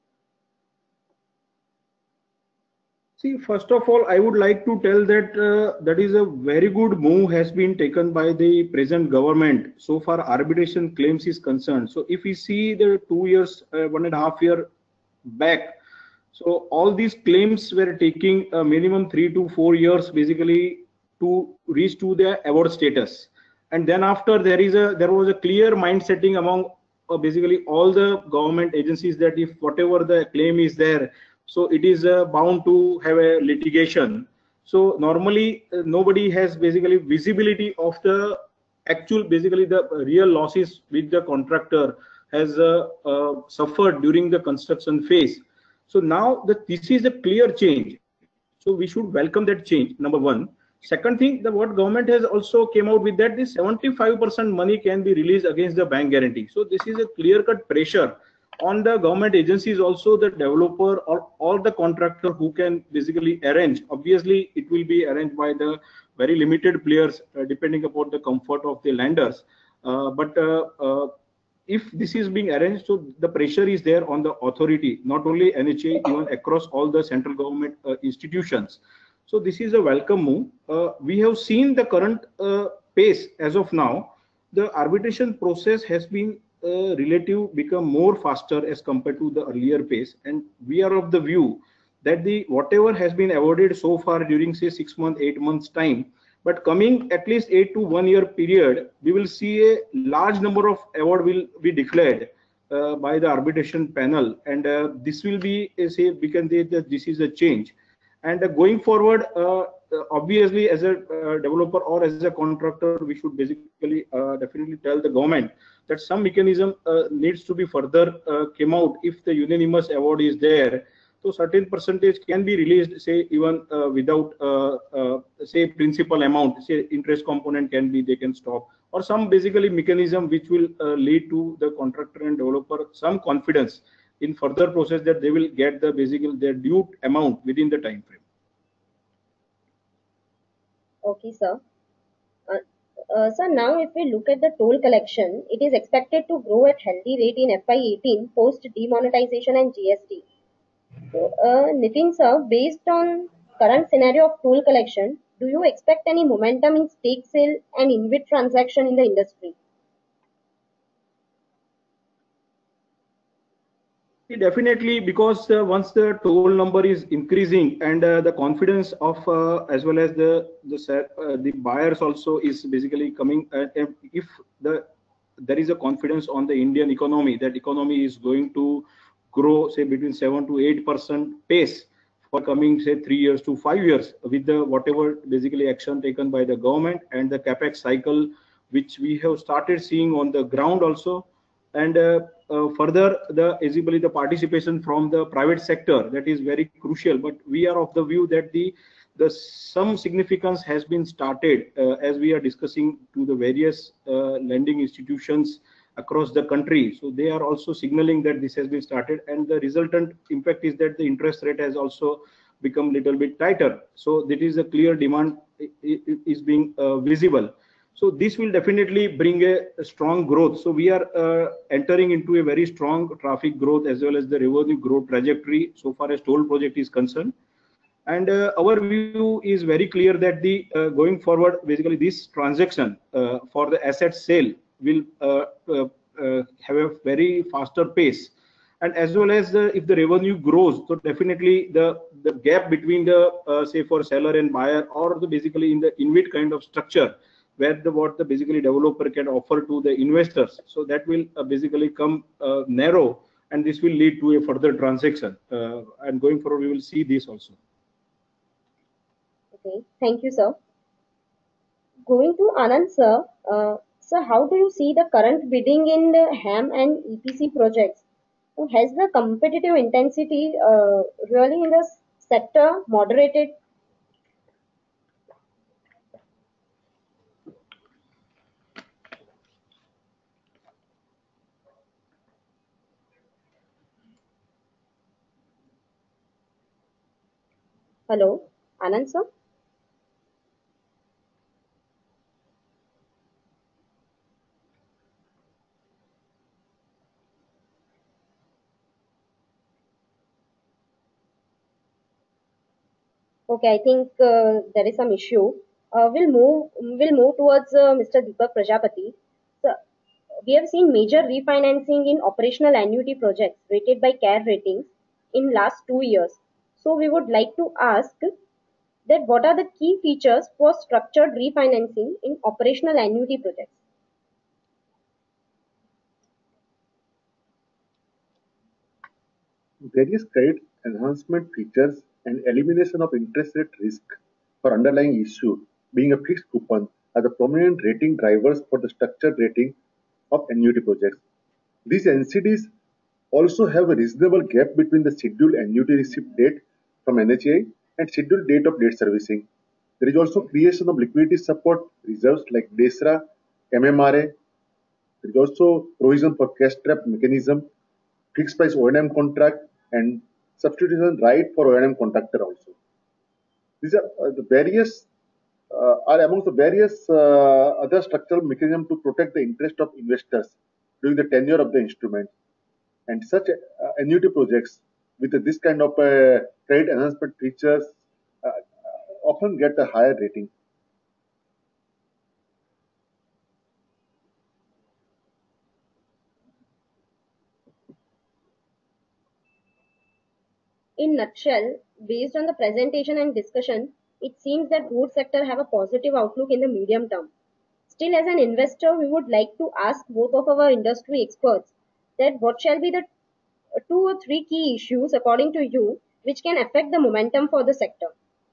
See, first of all, I would like to tell that uh, that is a very good move has been taken by the present government so far arbitration claims is concerned. So if we see the two years, uh, one and a half year back, so all these claims were taking a minimum three to four years basically to reach to their award status. And then after there is a there was a clear mind setting among uh, basically all the government agencies that if whatever the claim is there, so it is uh, bound to have a litigation. So normally uh, nobody has basically visibility of the actual basically the real losses which the contractor has uh, uh, suffered during the construction phase. So now that this is a clear change, so we should welcome that change, number one. Second thing, the what government has also came out with that this seventy-five percent money can be released against the bank guarantee. So this is a clear cut pressure on the government agencies, also the developer or all the contractor who can basically arrange. Obviously it will be arranged by the very limited players uh, depending upon the comfort of the lenders, uh, but uh, uh, if this is being arranged, so the pressure is there on the authority, not only N H A I, even across all the central government uh, institutions. So this is a welcome move. Uh, we have seen the current uh, pace as of now. The arbitration process has been uh, relative become more faster as compared to the earlier pace, and we are of the view that the whatever has been awarded so far during say six months, eight months time, but coming at least eight to one year period, we will see a large number of award will be declared uh, by the arbitration panel, and uh, this will be uh, say we can say that this is a change. And uh, going forward, uh, uh, obviously as a uh, developer or as a contractor, we should basically uh, definitely tell the government that some mechanism uh, needs to be further uh, came out. If the unanimous award is there, so certain percentage can be released, say even uh, without uh, uh, say principal amount, say interest component can be they can stop, or some basically mechanism which will uh, lead to the contractor and developer some confidence in further process that they will get the basically their due amount within the time frame. Okay, sir. Uh, uh, so now if we look at the toll collection, it is expected to grow at healthy rate in F Y eighteen post demonetization and G S T. So, uh, Nitin sir, based on current scenario of toll collection, do you expect any momentum in stake sale and InvIT transaction in the industry? Definitely, because uh, once the toll number is increasing and uh, the confidence of uh, as well as the the uh, the buyers also is basically coming. Uh, if the there is a confidence on the Indian economy that economy is going to grow, say between seven to eight percent pace for coming say three years to five years with the whatever basically action taken by the government and the capex cycle which we have started seeing on the ground also. And uh, uh, further the visibly the participation from the private sector, that is very crucial, but we are of the view that the the some significance has been started uh, as we are discussing to the various uh, lending institutions across the country. So they are also signaling that this has been started, and the resultant impact is that the interest rate has also become little bit tighter. So that is a clear demand is being uh, visible. So this will definitely bring a, a strong growth. So we are uh, entering into a very strong traffic growth as well as the revenue growth trajectory so far as toll project is concerned. And uh, our view is very clear that the uh, going forward, basically this transaction uh, for the asset sale will uh, uh, uh, have a very faster pace. And as well as the, if the revenue grows, so definitely the the gap between the uh, say for seller and buyer, or the basically in the InvIT kind of structure, where the what the basically developer can offer to the investors, so that will uh, basically come uh, narrow, and this will lead to a further transaction. Uh, and going forward, we will see this also. Okay, thank you, sir. Going to Anand, sir. Uh, sir, how do you see the current bidding in the HAM and E P C projects? So has the competitive intensity uh, really in the sector moderated? Hello, Anand, sir. Okay, I think uh, there is some issue. Uh, we'll move. We'll move towards uh, Mister Deepak Prajapati. So, we have seen major refinancing in operational annuity projects rated by CARE ratings in last two years. So, we would like to ask that what are the key features for structured refinancing in operational annuity projects? Various credit enhancement features and elimination of interest rate risk for underlying issue being a fixed coupon are the prominent rating drivers for the structured rating of annuity projects. These N C Ds also have a reasonable gap between the scheduled annuity receipt date from N H A I and scheduled date of debt servicing. There is also creation of liquidity support reserves like DESRA, M M R A. There is also provision for cash trap mechanism, fixed price O and M contract, and substitution right for O and M contractor also. These are uh, the various uh, are among the various uh, other structural mechanisms to protect the interest of investors during the tenure of the instrument. And such uh, annuity projects with this kind of uh, credit enhancement features uh, often get a higher rating. In nutshell, based on the presentation and discussion, it seems that road sector have a positive outlook in the medium term. Still, as an investor, we would like to ask both of our industry experts that what shall be the two or three key issues according to you which can affect the momentum for the sector?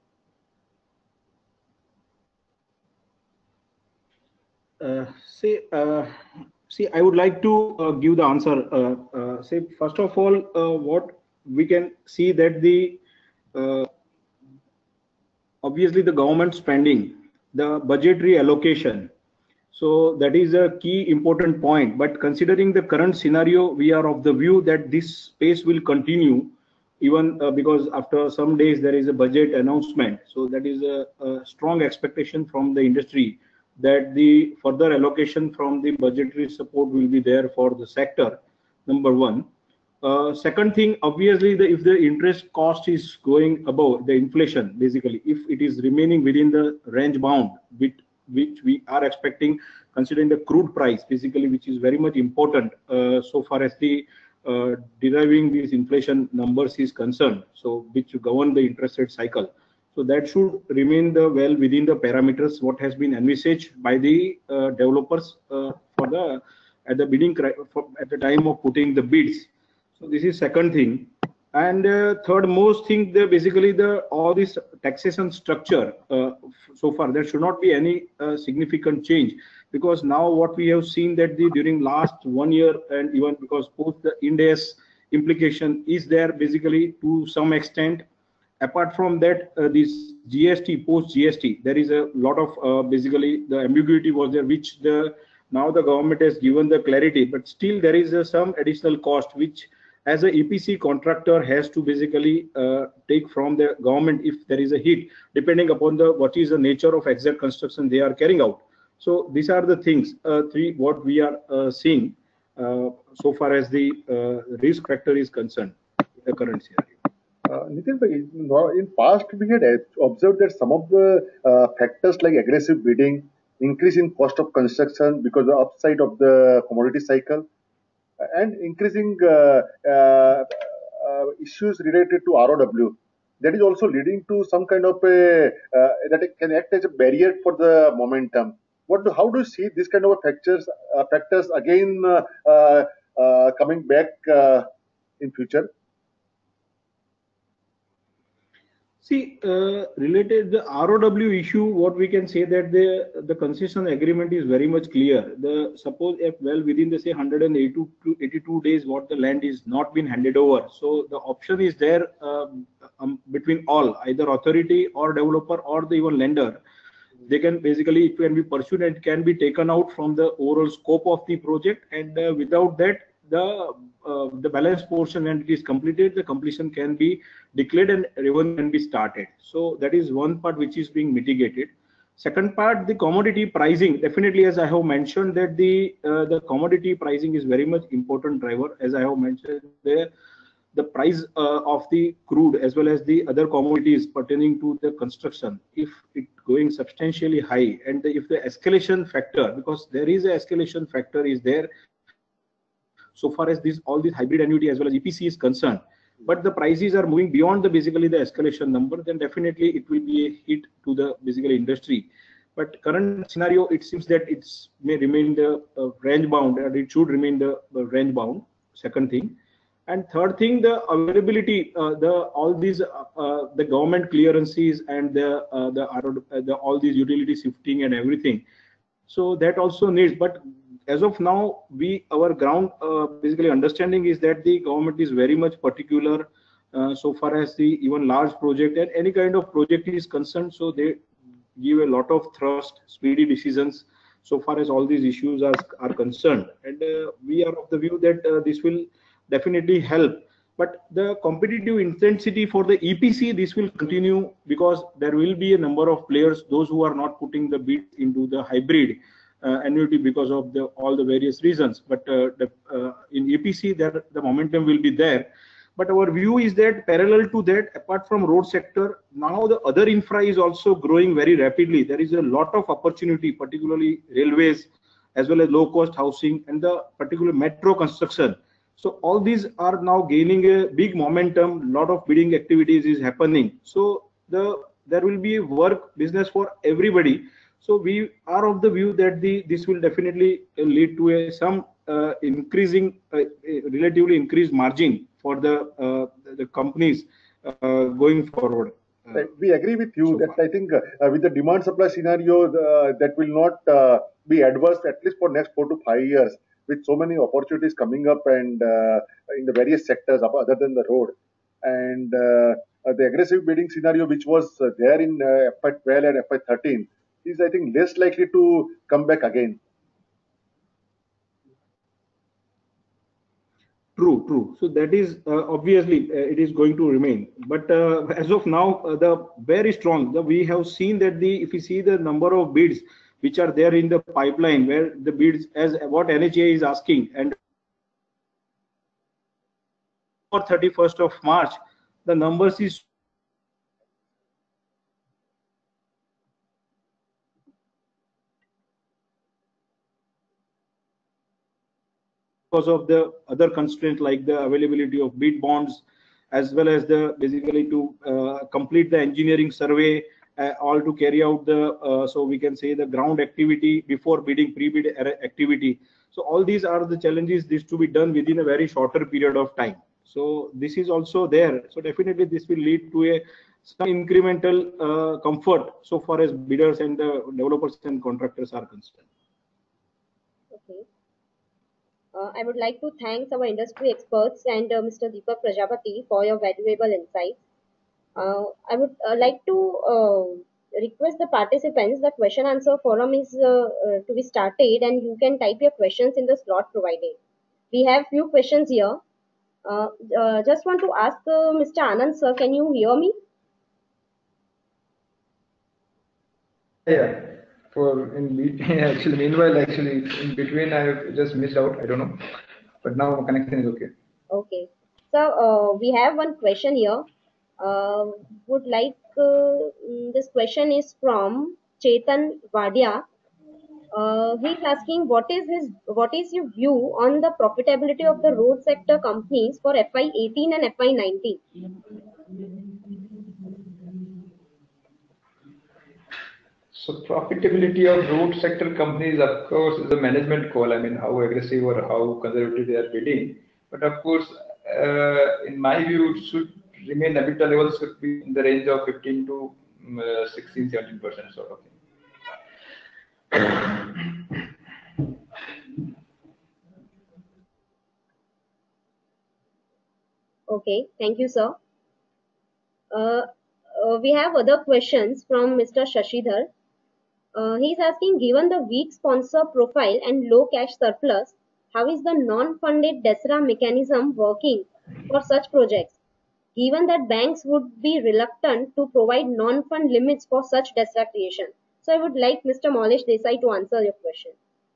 Uh, say, uh, see, I would like to uh, give the answer. Uh, uh, say, first of all, uh, what we can see that the uh, obviously the government spending, the budgetary allocation. So that is a key important point. But considering the current scenario, we are of the view that this pace will continue, even uh, because after some days there is a budget announcement. So that is a, a strong expectation from the industry that the further allocation from the budgetary support will be there for the sector. Number one. Uh, second thing, obviously, the, if the interest cost is going above the inflation, basically, if it is remaining within the range bound, which, which we are expecting, considering the crude price, basically, which is very much important uh, so far as the uh, deriving these inflation numbers is concerned, so which govern the interest rate cycle. So that should remain the well within the parameters what has been envisaged by the uh, developers uh, for the at the bidding for, at the time of putting the bids. So this is second thing. And uh, third most thing, the basically the all this taxation structure uh, so far there should not be any uh, significant change, because now what we have seen that the during last one year and even because post the Ind AS implication is there basically to some extent. Apart from that, uh, this G S T post G S T there is a lot of uh, basically the ambiguity was there, which the now the government has given the clarity, but still there is uh, some additional cost which as a E P C contractor has to basically uh, take from the government if there is a hit, depending upon the what is the nature of exact construction they are carrying out. So these are the things, uh, three what we are uh, seeing uh, so far as the uh, risk factor is concerned in the current scenario. Uh, Nitin, in past we had observed that some of the uh, factors like aggressive bidding, increase in cost of construction because of the upside of the commodity cycle, and increasing uh, uh, uh, issues related to R O W, that is also leading to some kind of a uh, that it can act as a barrier for the momentum. What do, how do you see these kind of factors uh, factors again uh, uh, uh, coming back uh, in future? See, uh, related the R O W issue, what we can say that the the concession agreement is very much clear. The suppose if well within the say one hundred eighty-two to eighty-two days, what the land is not been handed over. So the option is there um, um, between all, either authority or developer or the even lender. They can basically it can be pursued and can be taken out from the overall scope of the project, and uh, without that the uh, the balance portion when it is completed, the completion can be declared and revenue can be started. So that is one part which is being mitigated. Second part, the commodity pricing, definitely as I have mentioned that the uh, the commodity pricing is very much important driver. As I have mentioned there, the price uh, of the crude as well as the other commodities pertaining to the construction, if it going substantially high, and the, if the escalation factor, because there is a escalation factor is there so far as this all this hybrid annuity as well as E P C is concerned, but the prices are moving beyond the basically the escalation number, then definitely it will be a hit to the basically industry. But current scenario, it seems that it's may remain the uh, range bound, and it should remain the uh, range bound. Second thing. And third thing, the availability, uh, the all these uh, uh, the government clearances and the uh, the, uh, the all these utility shifting and everything. So that also needs. But as of now, we our ground uh, basically understanding is that the government is very much particular uh, so far as the even large project and any kind of project is concerned. So they give a lot of thrust, speedy decisions so far as all these issues are are concerned. And uh, we are of the view that uh, this will definitely help, but the competitive intensity for the E P C, this will continue because there will be a number of players, those who are not putting the bid into the hybrid uh, annuity because of the all the various reasons. But uh, the, uh, in E P C, there the momentum will be there. But our view is that parallel to that, apart from road sector, now the other infra is also growing very rapidly. There is a lot of opportunity, particularly railways, as well as low cost housing and the particular metro construction. So all these are now gaining a big momentum. Lot of bidding activities is happening. So the there will be work business for everybody. So we are of the view that the this will definitely lead to a some uh, increasing, uh, relatively increased margin for the uh, the companies uh, going forward. Uh, we agree with you so that far. I think uh, with the demand supply scenario uh, that will not uh, be adverse at least for next four to five years, with so many opportunities coming up and uh, in the various sectors other than the road. And uh, uh, the aggressive bidding scenario, which was uh, there in uh, F Y twelve and F Y thirteen, is I think less likely to come back again. True, true. So that is uh, obviously uh, it is going to remain. But uh, as of now, uh, the very strong. The, we have seen that the if you see the number of bids which are there in the pipeline, where the bids as what N H A I is asking, and for thirty-first of March, the numbers is because of the other constraints like the availability of bid bonds, as well as the basically to uh, complete the engineering survey, uh, all to carry out the uh, so we can say the ground activity before bidding, pre-bid activity. So all these are the challenges. This to be done within a very shorter period of time. So this is also there. So definitely this will lead to a some incremental uh, comfort so far as bidders and the developers and contractors are concerned. Okay. Uh, I would like to thank our industry experts and uh, Mister Deepak Prajapati for your valuable insights. Uh, I would uh, like to uh, request the participants. The question answer forum is uh, uh, to be started, and you can type your questions in the slot provided. We have few questions here. Uh, uh, just want to ask uh, Mister Anand sir, can you hear me? Yeah. For in between, actually, meanwhile, actually, in between, I have just missed out. I don't know, but now connection is okay. Okay. So uh, we have one question here. Uh, would like uh, mm, this question is from Chetan Vadia. Uh, he's asking what is his what is your view on the profitability of the road sector companies for F Y eighteen and F Y nineteen? So profitability of road sector companies, of course, is a management call. I mean, how aggressive or how conservative they are bidding. But of course, uh, in my view, it should remain EBITDA levels should be in the range of fifteen to um, uh, sixteen, seventeen percent sort of thing. Okay, thank you, sir. Uh, uh, we have other questions from Mister Shashidhar. Uh, he's asking, given the weak sponsor profile and low cash surplus, how is the non-funded DESRA mechanism working for such projects? Given that banks would be reluctant to provide non-fund limits for such DESRA creation. So I would like Mister Maulesh Desai to answer your question.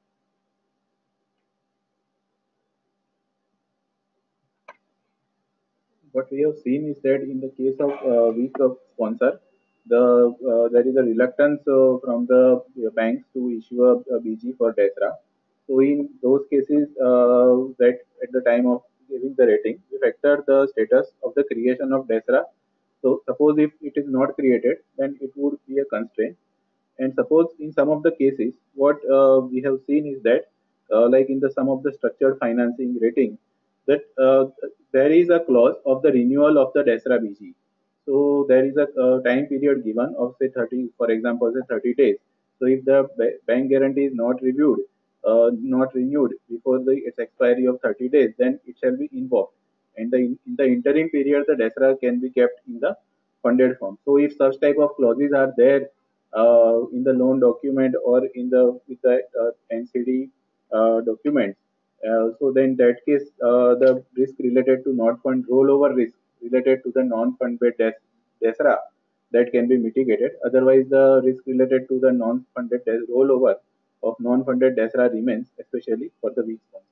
What we have seen is that in the case of uh, weak of sponsor, the uh, there is a reluctance uh, from the uh, banks to issue a, a B G for DESRA. So in those cases, uh, that at the time of giving the rating, we factor the status of the creation of DESRA. So suppose if it is not created, then it would be a constraint. And suppose in some of the cases, what uh, we have seen is that, uh, like in the some of the structured financing rating, that uh, there is a clause of the renewal of the DESRA B G. So there is a uh, time period given of say thirty, for example, say thirty days. So if the ba- bank guarantee is not reviewed, uh, not renewed before the its expiry of thirty days, then it shall be invoked. And the, in the interim period, the DESRA can be kept in the funded form. So if such type of clauses are there uh, in the loan document or in the with the uh, N C D uh, documents, uh, so then in that case, uh, the risk related to not fund rollover risk related to the non-funded des- DESRA that can be mitigated. Otherwise, the risk related to the non-funded des- rollover of non-funded DESRA remains, especially for the weak sponsor.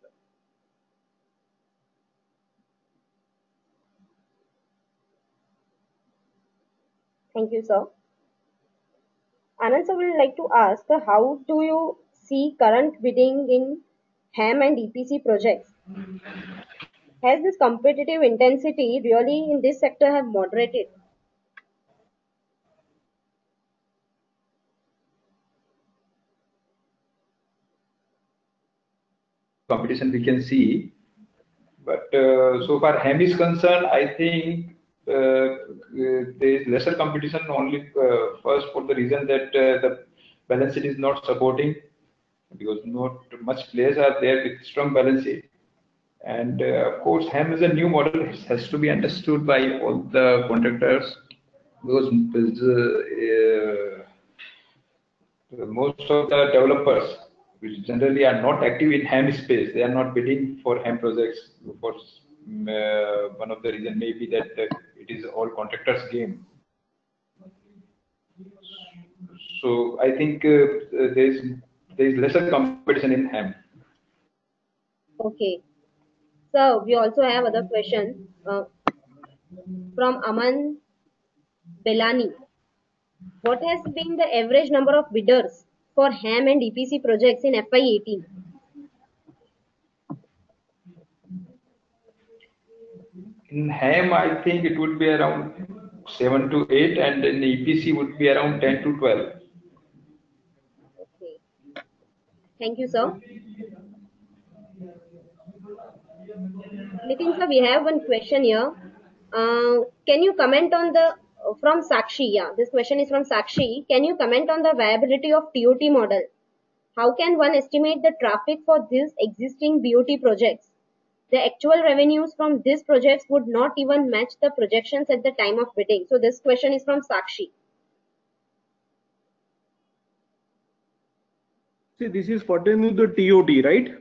Thank you, sir. Anand sir would like to ask, uh, how do you see current bidding in HAM and E P C projects? Has this competitive intensity really in this sector have moderated? Competition we can see, but uh, so far HAM is concerned, I think uh, uh, there is lesser competition only uh, first for the reason that uh, the balance sheet is not supporting because not much players are there with strong balance sheet. And uh, of course, HAM is a new model. It has to be understood by all the contractors because uh, uh, most of the developers, which generally are not active in HAM space, they are not bidding for HAM projects. For um, uh, one of the reason may be that uh, it is all contractors' game. So I think uh, there is there is lesser competition in HAM. Okay. So we also have other questions uh, from Aman Belani. What has been the average number of bidders for HAM and E P C projects in F Y eighteen? In HAM, I think it would be around seven to eight, and in E P C would be around ten to twelve. Okay. Thank you, sir. Nitin sir, we have one question here. Uh, can you comment on the from Sakshi? Yeah, this question is from Sakshi. Can you comment on the viability of T O T model? How can one estimate the traffic for these existing B O T projects? The actual revenues from these projects would not even match the projections at the time of bidding. So this question is from Sakshi. See, this is pertaining to the T O T, right?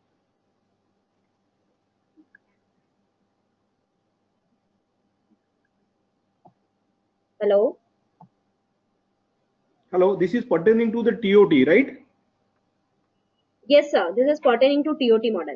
Hello. Hello, this is pertaining to the T O T, right? Yes, sir. This is pertaining to T O T model.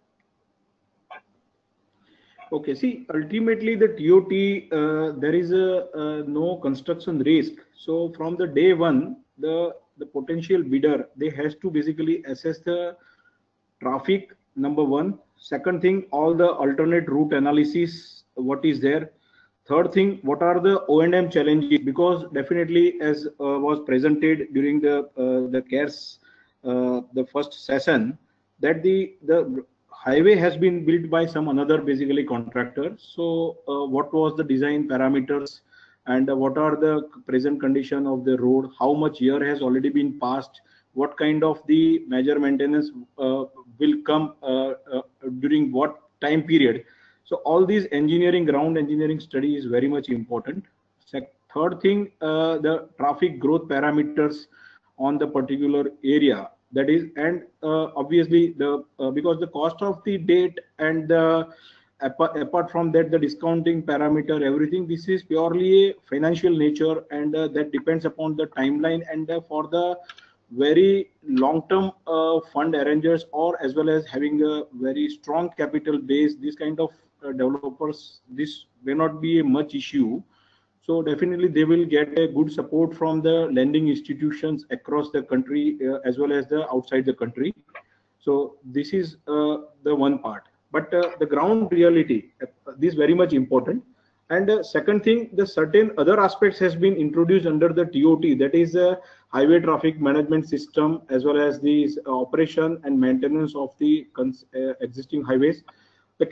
Okay, see, ultimately the T O T, uh, there is a uh, no construction risk. So from the day one, the the potential bidder, they has to basically assess the traffic, number one. Second thing, all the alternate route analysis, what is there. Third thing, what are the O and M challenges? Because definitely, as uh, was presented during the uh, the CARES, uh, the first session, that the the highway has been built by some another basically contractor. So, uh, what was the design parameters, and uh, what are the present condition of the road? How much year has already been passed? What kind of the major maintenance uh, will come uh, uh, during what time period? So all these engineering, ground engineering study is very much important. Sec- third thing, uh, the traffic growth parameters on the particular area, that is, and uh, obviously the uh, because the cost of the date and the apart, apart from that, the discounting parameter, everything, this is purely a financial nature, and uh, that depends upon the timeline, and uh, for the very long-term uh, fund arrangers, or as well as having a very strong capital base, this kind of uh, developers, this may not be a much issue. So definitely they will get a good support from the lending institutions across the country, uh, as well as the outside the country. So this is uh, the one part. But uh, the ground reality, uh, this is very much important. And uh, second thing, the certain other aspects has been introduced under the T O T, that is a highway traffic management system, as well as the uh, operation and maintenance of the uh, existing highways. The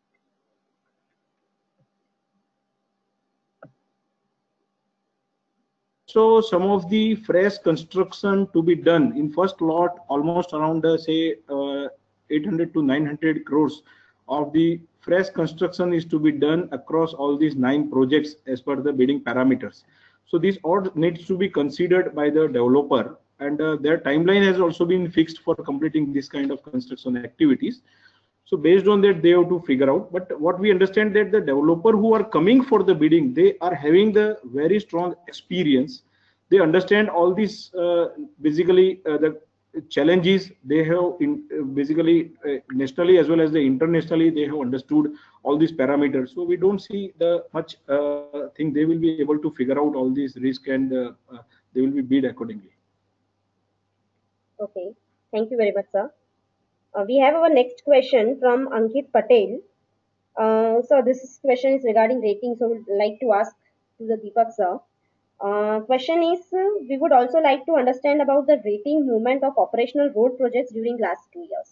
So some of the fresh construction to be done in first lot, almost around uh, say uh, eight hundred to nine hundred crores of the fresh construction is to be done across all these nine projects as per the bidding parameters. So this all needs to be considered by the developer, and uh, their timeline has also been fixed for completing this kind of construction activities. So based on that, they have to figure out. But what we understand, that the developer who are coming for the bidding, they are having the very strong experience. They understand all these uh, basically uh, the challenges they have in uh, basically uh, nationally as well as the internationally. They have understood all these parameters. So we don't see the much uh, thing. They will be able to figure out all these risk, and uh, uh, they will be bid accordingly. Okay. Thank you very much, sir. Uh, we have our next question from Ankit Patel. Uh, so this question is regarding rating. So we'd like to ask to the Deepak sir. Uh, question is, uh, we would also like to understand about the rating movement of operational road projects during last two years.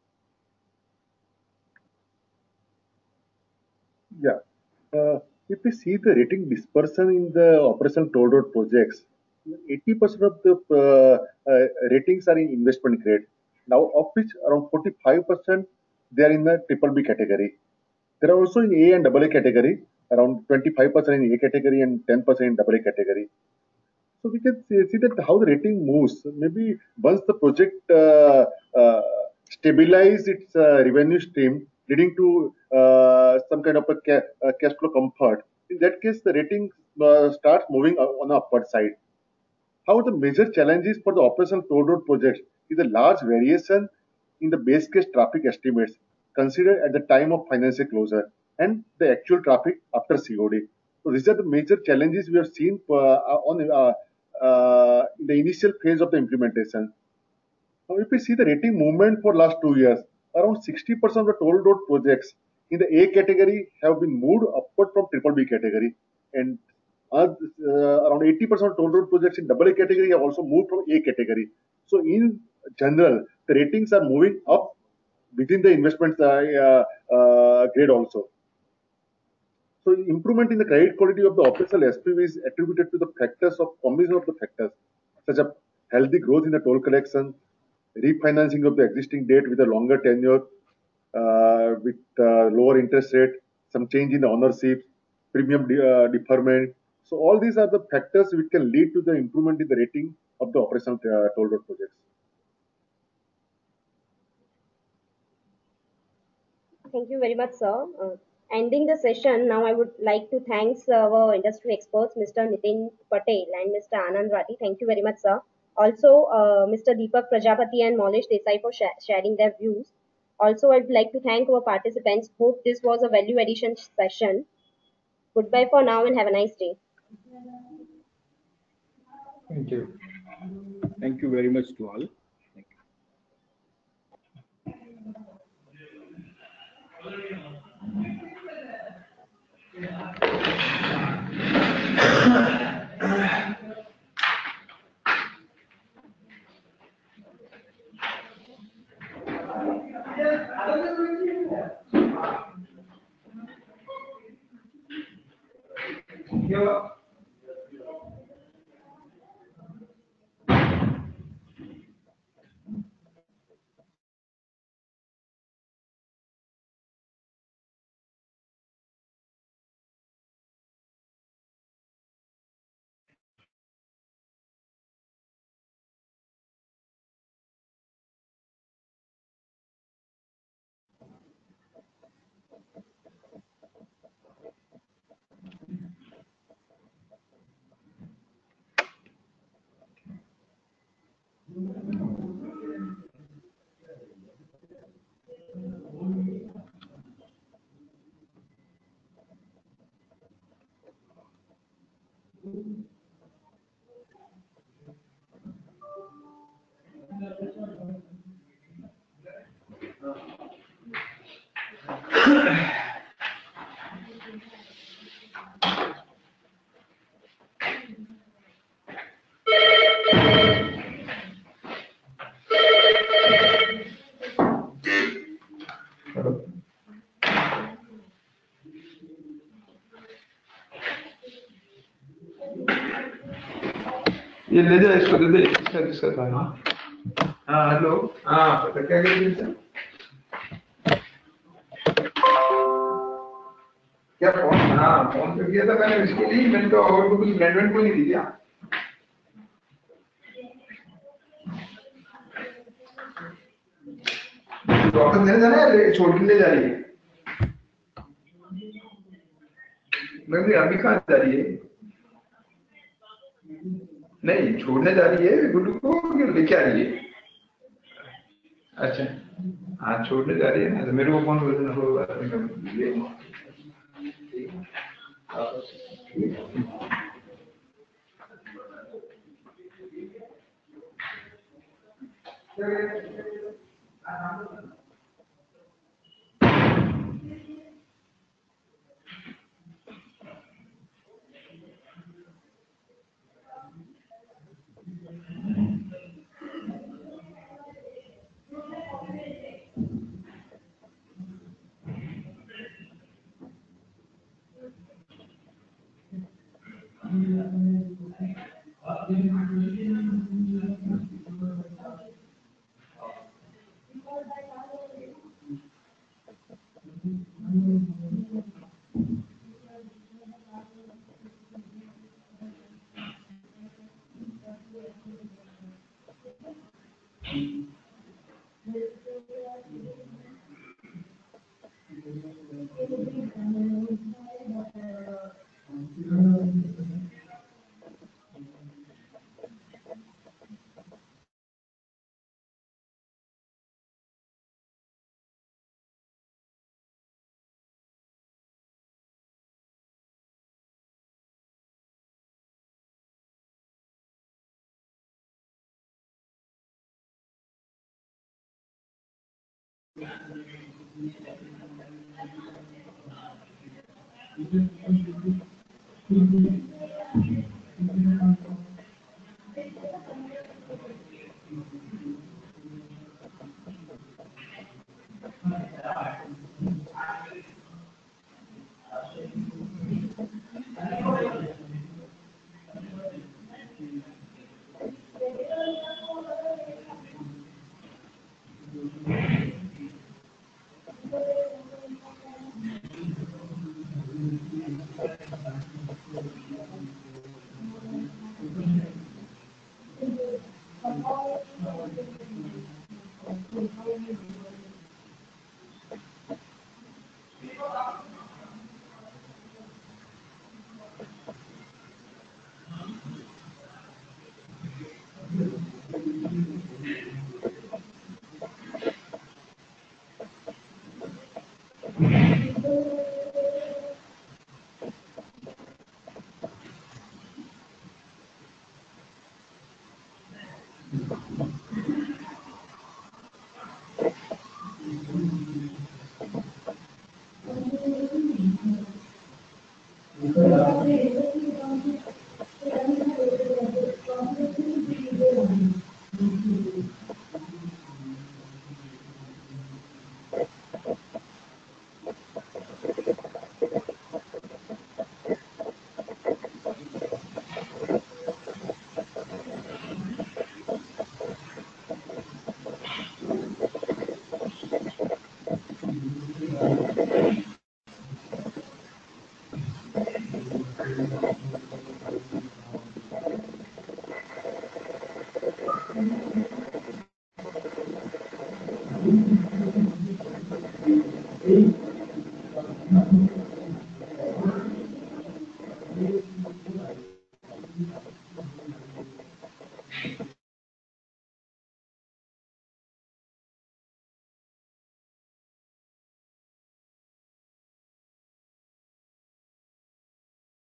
Yeah. Uh, if we see the rating dispersion in the operational toll road projects, eighty percent of the uh, uh, ratings are in investment grade. Now, of which around forty-five percent they are in the triple B category. There are also in A and double A category, around twenty-five percent in A category and ten percent in double A category. So we can see, see that how the rating moves. Maybe once the project uh, uh, stabilize its uh, revenue stream, leading to uh, some kind of a ca- uh, cash flow comfort. In that case, the rating uh, starts moving on the upward side. How the major challenges for the operational toll road projects is a large variation in the base case traffic estimates considered at the time of financial closure and the actual traffic after C O D. So these are the major challenges we have seen uh, on uh, uh, in the initial phase of the implementation. Now, if we see the rating movement for last two years, around sixty percent of the toll road projects in the A category have been moved upward from triple B category, and uh, uh, around eighty percent of toll road projects in double A category have also moved from A category. So in general, the ratings are moving up within the investment uh, uh, uh, grade also. So improvement in the credit quality of the operational S P V is attributed to the factors of combination of the factors, such as healthy growth in the toll collection, refinancing of the existing debt with a longer tenure, uh, with uh, lower interest rate, some change in the ownership, premium de- uh, deferment. So all these are the factors which can lead to the improvement in the rating of the operational uh, toll road projects. Thank you very much, sir. Uh, ending the session, now I would like to thank our industry experts, Mister Nitin Patel and Mister Anand Rathi. Thank you very much, sir. Also, uh, Mister Deepak Prajapati and Maulesh Desai for sh- sharing their views. Also, I'd like to thank our participants. Hope this was a value addition session. Goodbye for now and have a nice day. Thank you. Thank you very much to all. Thank you. ये ले जाए इसको दे दे इसका जिसका था ना हाँ hello हाँ पता क्या कर रही थी क्या फोन हाँ फोन पे किया था मैंने इसको नहीं मैंने तो और को कुछ ब्रांड को नहीं दी क्या वापस नहीं जाना है छोड़ के ले जा रही है मैं भी अभी कहाँ जा रही है नहीं छोड़ने जा रही है गुड्डू को लेके आ रही है अच्छा हाँ छोड़ने जा रही है ना तो मेरे को फोन कर देना होगा